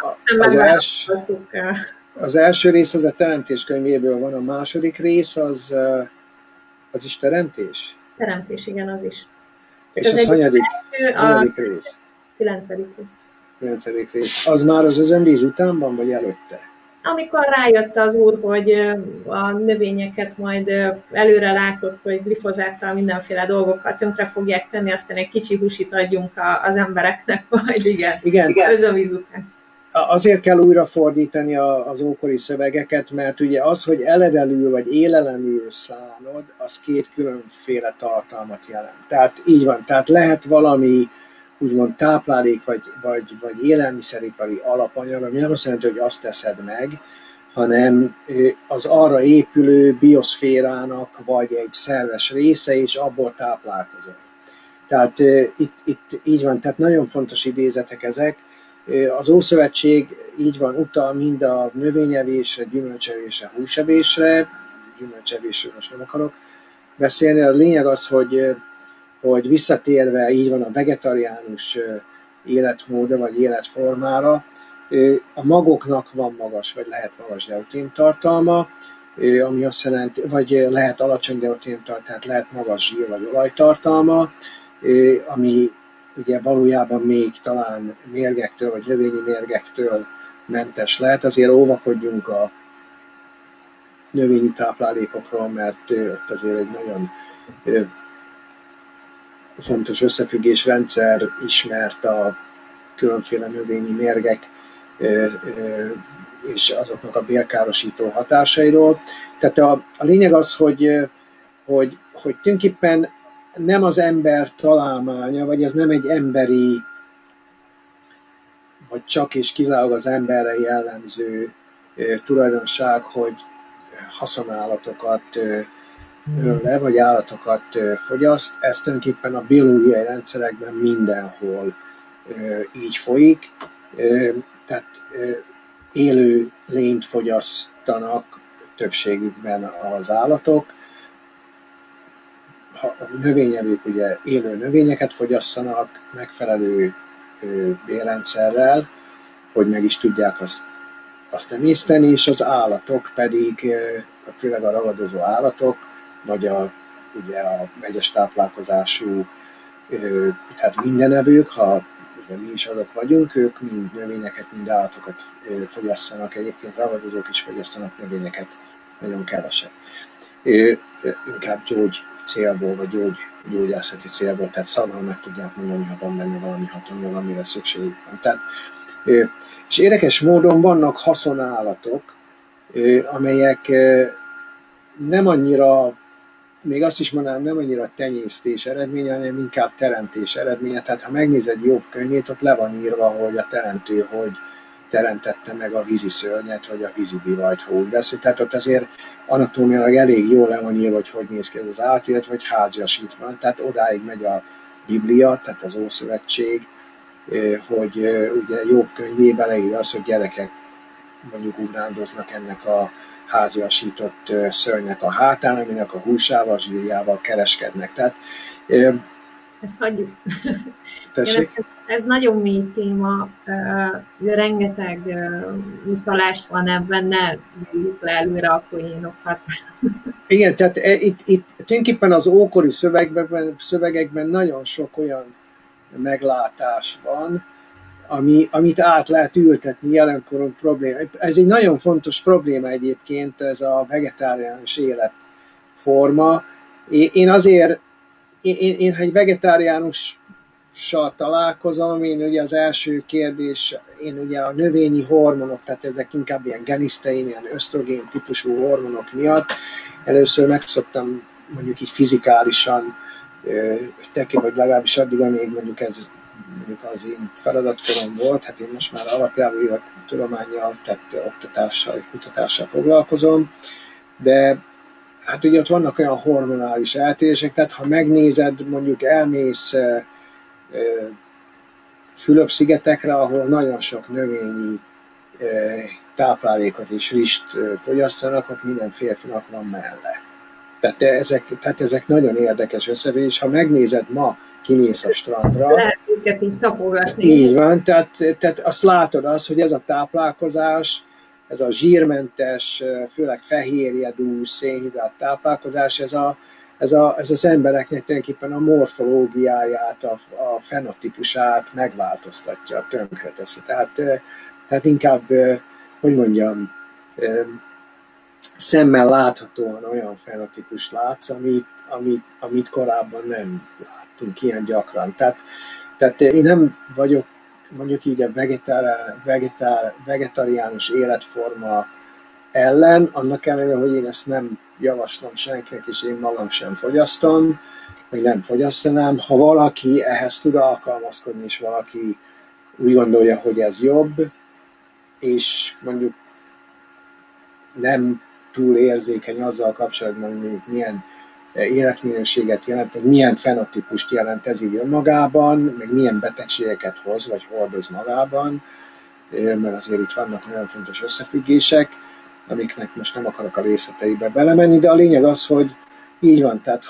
az első rész az a Teremtés könyvéből van, a második rész az is teremtés? Teremtés, igen, az is. És ez hanyadik rész? 9. rész. 9. rész. Az már az özönvíz után van, vagy előtte? Amikor rájött az Úr, hogy a növényeket majd előre látott, hogy glifozáttal mindenféle dolgokkal tönkre fogják tenni, aztán egy kicsi húsit adjunk az embereknek, majd igen. Özönvíz után. Azért kell újrafordítani az ókori szövegeket, mert ugye az, hogy eledelül vagy élelemül szánod, az két különféle tartalmat jelent. Tehát így van, tehát lehet valami úgymond táplálék vagy élelmiszeripari alapanyag, ami nem azt jelenti, hogy azt teszed meg, hanem az arra épülő bioszférának vagy egy szerves része, és abból táplálkozol. Tehát itt így van, tehát nagyon fontos idézetek ezek. Az Ószövetség így van, utal mind a növényevésre, gyümölcsevésre, húsevésre, gyümölcsevésről most nem akarok beszélni. A lényeg az, hogy visszatérve így van a vegetariánus életmódra vagy életformára, a magoknak van magas, vagy lehet magas deutén tartalma, ami azt jelenti, vagy lehet alacsony deutén tartalma, tehát lehet magas zsír vagy olajtartalma, ami ugye valójában még talán mérgektől, vagy növényi mérgektől mentes lehet. Azért óvakodjunk a növényi táplálékokról, mert ott azért egy nagyon fontos összefüggésrendszer ismert a különféle növényi mérgek és azoknak a bélkárosító hatásairól. Tehát a lényeg az, hogy tulajdonképpen nem az ember találmánya, vagy ez nem egy emberi, vagy csak és kizárólag az emberre jellemző tulajdonság, hogy haszonállatokat öl le, vagy állatokat fogyaszt. Ez tulajdonképpen a biológiai rendszerekben mindenhol így folyik. Tehát élő lényt fogyasztanak többségükben az állatok. A növényevők ugye élő növényeket fogyasszanak megfelelő bélrendszerrel, hogy meg is tudják azt emészteni, és az állatok pedig, főleg a ragadozó állatok, vagy ugye a vegyes táplálkozású, tehát mindenevők, ha ugye mi is azok vagyunk, ők mind növényeket, mind állatokat fogyasszanak, egyébként ragadozók is fogyasztanak növényeket, nagyon keveset. Inkább gyógy célból, vagy gyógyászati célból, tehát szabadon meg tudják mondani, ha van benne valami hatalom, amire szükségük van. Tehát, és érdekes módon vannak haszonállatok, amelyek nem annyira, még azt is mondanám, nem annyira tenyésztés eredménye, hanem inkább teremtés eredménye. Tehát ha megnézed Jobb könyvét, ott le van írva, hogy a teremtő hogy teremtette meg a vízi szörnyet, vagy a vízi bivajt, ha úgy veszik. Tehát ott azért anatómiailag elég jól le van írva, hogy néz ki ez az átélet, vagy háziasítva. Tehát odáig megy a Biblia, tehát az Ószövetség, hogy ugye Jobb könyvében leírja az, hogy gyerekek mondjuk ugrándoznak ennek a háziasított szörnynek a hátán, aminek a húsával, zsírjával kereskednek. Tehát, ezt hagyjuk. Ez nagyon mély téma, rengeteg utalás van ebben, ne vegyük le előre a poénokat. Igen, tehát itt tulajdonképpen az ókori szövegekben nagyon sok olyan meglátás van, amit át lehet ültetni jelenkoron probléma. Ez egy nagyon fontos probléma egyébként, ez a vegetáriánus életforma. Én ha egy vegetáriánussal találkozom, én ugye az első kérdés, én ugye a növényi hormonok, tehát ezek inkább ilyen genisztein, ilyen ösztrogén típusú hormonok miatt, először megszoktam mondjuk így fizikálisan tekinteni, vagy legalábbis addig, amíg mondjuk ez az én feladatkorom volt, hát én most már alapjában tudománnyal, tehát oktatással, kutatással foglalkozom, de hát ugye ott vannak olyan hormonális eltérések, tehát ha megnézed, mondjuk elmész Fülöp-szigetekre, ahol nagyon sok növényi táplálékot és rist fogyasztanak, ott minden férfinak van melle. Tehát ezek nagyon érdekes összefüggés. Ha megnézed ma, kimész a strandra. Lehet őket így tapogatni. Így van, tehát azt látod hogy ez a táplálkozás, ez a zsírmentes, főleg fehérjedús, szénhidrát táplálkozás, ez az embereknek tulajdonképpen a morfológiáját, a fenotípusát megváltoztatja, tönkreteszi. Tehát inkább, hogy mondjam, szemmel láthatóan olyan fenotípust látsz, amit korábban nem láttunk ilyen gyakran. Tehát én nem vagyok mondjuk így a vegetariánus életforma ellen, annak ellenére, hogy én ezt nem javaslom senkinek, és én magam sem fogyasztom, vagy nem fogyasztanám. Ha valaki ehhez tud alkalmazkodni, és valaki úgy gondolja, hogy ez jobb, és mondjuk nem túl érzékeny azzal kapcsolatban, hogy milyen életminőséget jelent, vagy milyen fenotípust jelent ez így önmagában, meg milyen betegségeket hoz, vagy hordoz magában, mert azért itt vannak nagyon fontos összefüggések, amiknek most nem akarok a részleteibe belemenni, de a lényeg az, hogy így van, tehát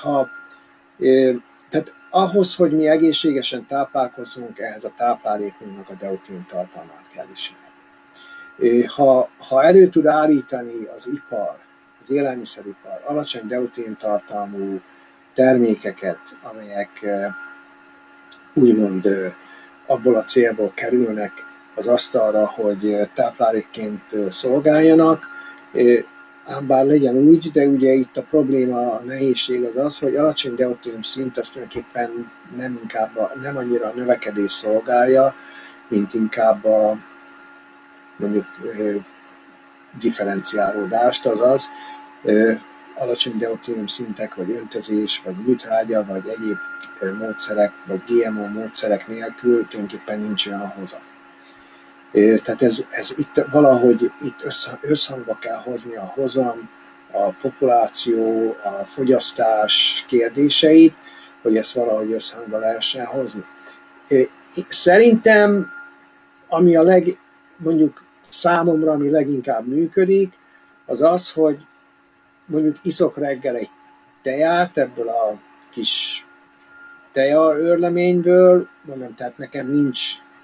ahhoz, hogy mi egészségesen táplálkozzunk, ehhez a táplálékunknak a deuterin tartalmát kell ismerni. Ha elő tud állítani az ipar, az élelmiszeripar alacsony deuterin tartalmú termékeket, amelyek úgymond abból a célból kerülnek az asztalra, hogy táplálékként szolgáljanak, ám bár legyen úgy, de ugye itt a probléma, a nehézség az, hogy alacsony deuterin szint az tulajdonképpen nem annyira a növekedés szolgálja, mint inkább a mondjuk differenciálódást, azaz alacsony deuterin szintek, vagy öntözés, vagy műtrágya, vagy egyéb módszerek, vagy GMO módszerek nélkül tulajdonképpen nincs olyan hoza. Tehát ez itt valahogy itt összhangba kell hozni a hozam, a populáció, a fogyasztás kérdéseit, hogy ezt valahogy összhangba lehessen hozni. Szerintem, ami mondjuk számomra, ami leginkább működik, az az, hogy mondjuk iszok reggel egy teját ebből a kis tejaőrleményből, mondom, tehát nekem nincs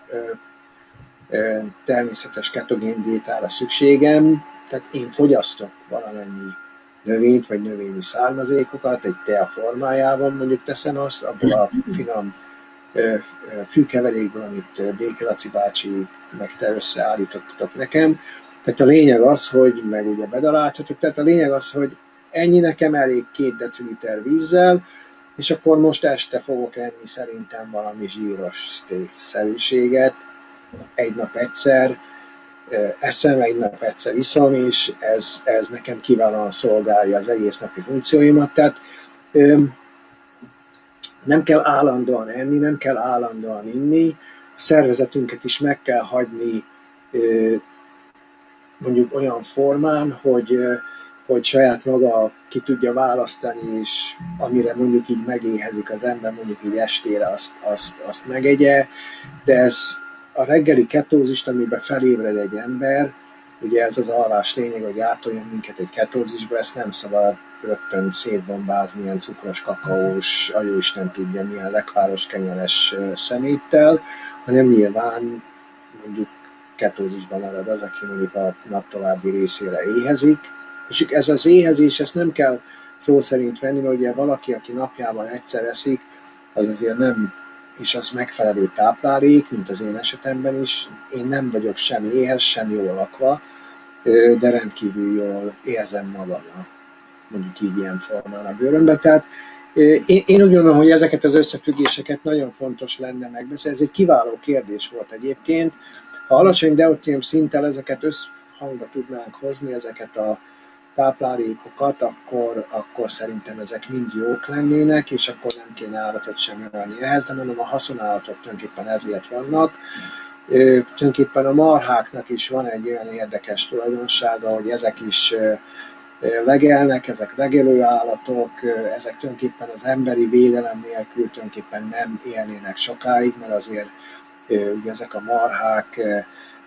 természetes ketogén diétára szükségem, tehát én fogyasztok valamennyi növényt, vagy növényi származékokat, egy tea formájában mondjuk teszem azt, abból a finom fűkeverékből, amit Béke Laci bácsi meg te összeállítottatok nekem. Tehát a lényeg az, hogy meg ugye bedaláltatok, tehát a lényeg az, hogy ennyi nekem elég 2 deciliter vízzel, és akkor most este fogok enni szerintem valami zsíros steak-szerűséget, egy nap egyszer eszem, egy nap egyszer iszom, és ez nekem kiválóan szolgálja az egész napi funkcióimat. Tehát nem kell állandóan enni, nem kell állandóan inni, a szervezetünket is meg kell hagyni mondjuk olyan formán, hogy saját maga ki tudja választani, és amire mondjuk így megéhezik az ember, mondjuk így estére azt megegye, de ez a reggeli ketózist, amiben felébred egy ember, ugye ez az alvás lényeg, hogy átoljon minket egy ketózisba, ezt nem szabad rögtön szétbombázni ilyen cukros, kakaós, a jóisten tudja milyen lekváros, kenyeres szeméttel, hanem nyilván mondjuk ketózisban marad az, aki mondjuk a nap további részére éhezik. És ez az éhezés, ezt nem kell szó szerint venni, mert ugye valaki, aki napjában egyszer eszik, az azért nem is az megfelelő táplálék, mint az én esetemben is. Én nem vagyok sem éhes, sem jól lakva, de rendkívül jól érzem magam, mondjuk így ilyen formán a bőrömben. Tehát én úgy gondolom, hogy ezeket az összefüggéseket nagyon fontos lenne megbeszélni. Ez egy kiváló kérdés volt egyébként. Ha alacsony deuterin szinttel ezeket összhangba tudnánk hozni, ezeket a táplálékokat, akkor szerintem ezek mind jók lennének, és akkor nem kéne állatot sem ölni ehhez, de mondom, a haszonállatok tulajdonképpen ezért vannak. Tulajdonképpen a marháknak is van egy olyan érdekes tulajdonsága, hogy ezek is legelnek, ezek legelő állatok, ezek tulajdonképpen az emberi védelem nélkül tulajdonképpen nem élnének sokáig, mert azért ugye ezek a marhák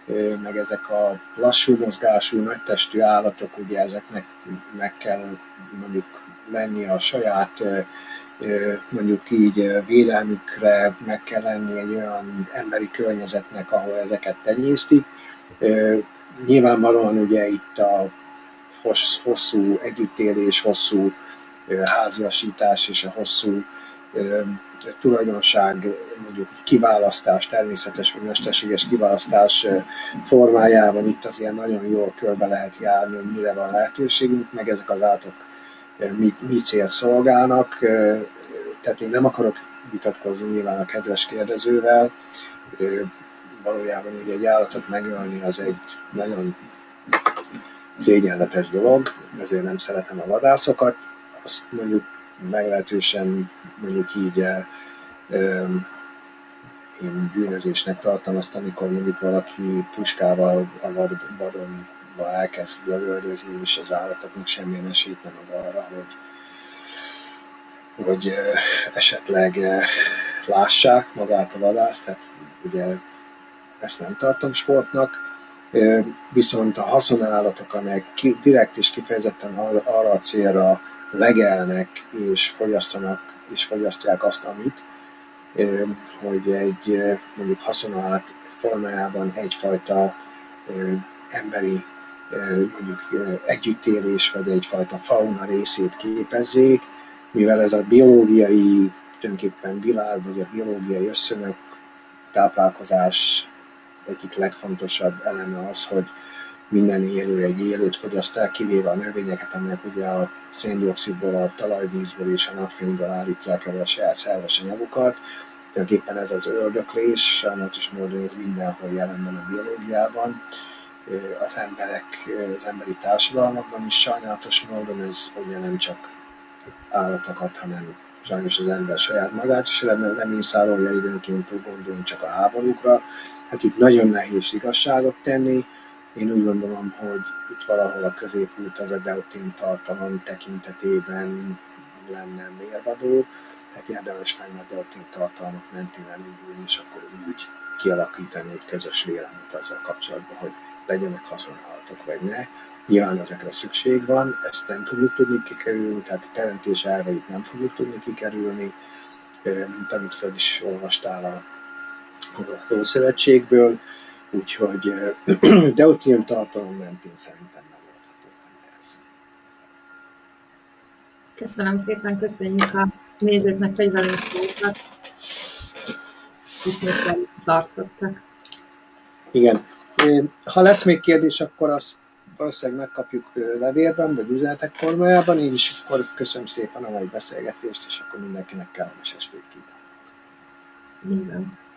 meg ezek a lassú mozgású, nagytestű állatok, ugye ezeknek meg kell mondjuk lenni a saját mondjuk így védelmükre, meg kell lenni egy olyan emberi környezetnek, ahol ezeket tenyésztik. Nyilvánvalóan ugye itt a hosszú együttélés, hosszú háziasítás és a hosszú tulajdonság, mondjuk kiválasztás, természetes vagy mesterséges kiválasztás formájában itt azért nagyon jól körbe lehet járni, hogy mire van lehetőségünk, meg ezek az állatok mi célt szolgálnak. Tehát én nem akarok vitatkozni nyilván a kedves kérdezővel. Valójában ugye egy állatot megölni az egy nagyon szégyenletes dolog, ezért nem szeretem a vadászokat. Azt mondjuk meglehetősen mondjuk így én bűnözésnek tartom azt, amikor mondjuk valaki puskával a vadonba elkezd lövöldözni, és az állatoknak semmilyen esélyt nem ad arra, hogy esetleg lássák magát a vadászt, tehát ugye ezt nem tartom sportnak. Viszont a haszonállatok, amelyek direkt és kifejezetten arra a célra legelnek és fogyasztanak és fogyasztják azt, amit, hogy egy mondjuk haszonállat formájában egyfajta emberi mondjuk együttélés vagy egyfajta fauna részét képezzék, mivel ez a biológiai tulajdonképpen világ vagy a biológiai összönök táplálkozás egyik legfontosabb eleme az, hogy minden élő egy élőt fogyaszt el, kivéve a növényeket, amelyek ugye a széndioxidból, a talajvízből és a napfényből állítják el a saját szerves anyagokat. Tulajdonképpen ez az ördöklés, sajnálatos módon ez mindenhol jelen van a biológiában. Az emberi társadalmakban is sajnálatos módon ez ugye nem csak állatokat, hanem sajnos az ember saját magát is lemészárolja időnként, gondoljunk csak a háborúkra. Hát itt nagyon nehéz igazságot tenni. Én úgy gondolom, hogy itt valahol a középút az a deutin tartalom tekintetében lenne mérvadó, tehát érdemes lenne a deutin tartalmak mentén elindulni, és akkor úgy kialakítani egy közös véleményt azzal kapcsolatban, hogy legyenek haszonállatok vagy ne. Nyilván ezekre szükség van, ezt nem fogjuk tudni kikerülni, tehát a teremtés elveit nem fogjuk tudni kikerülni, mint amit fel is olvastál a Szövetségből, úgyhogy deutin tartalom mentén szerintem megoldható lenne ez. Köszönöm szépen, köszönjük a nézőknek, hogy velünk voltak, és még tartottak. Igen. Ha lesz még kérdés, akkor azt valószínűleg megkapjuk levélben, vagy üzenetek formájában. Én is akkor köszönöm szépen a mai beszélgetést, és akkor mindenkinek kellemes estét kívánok. Igen.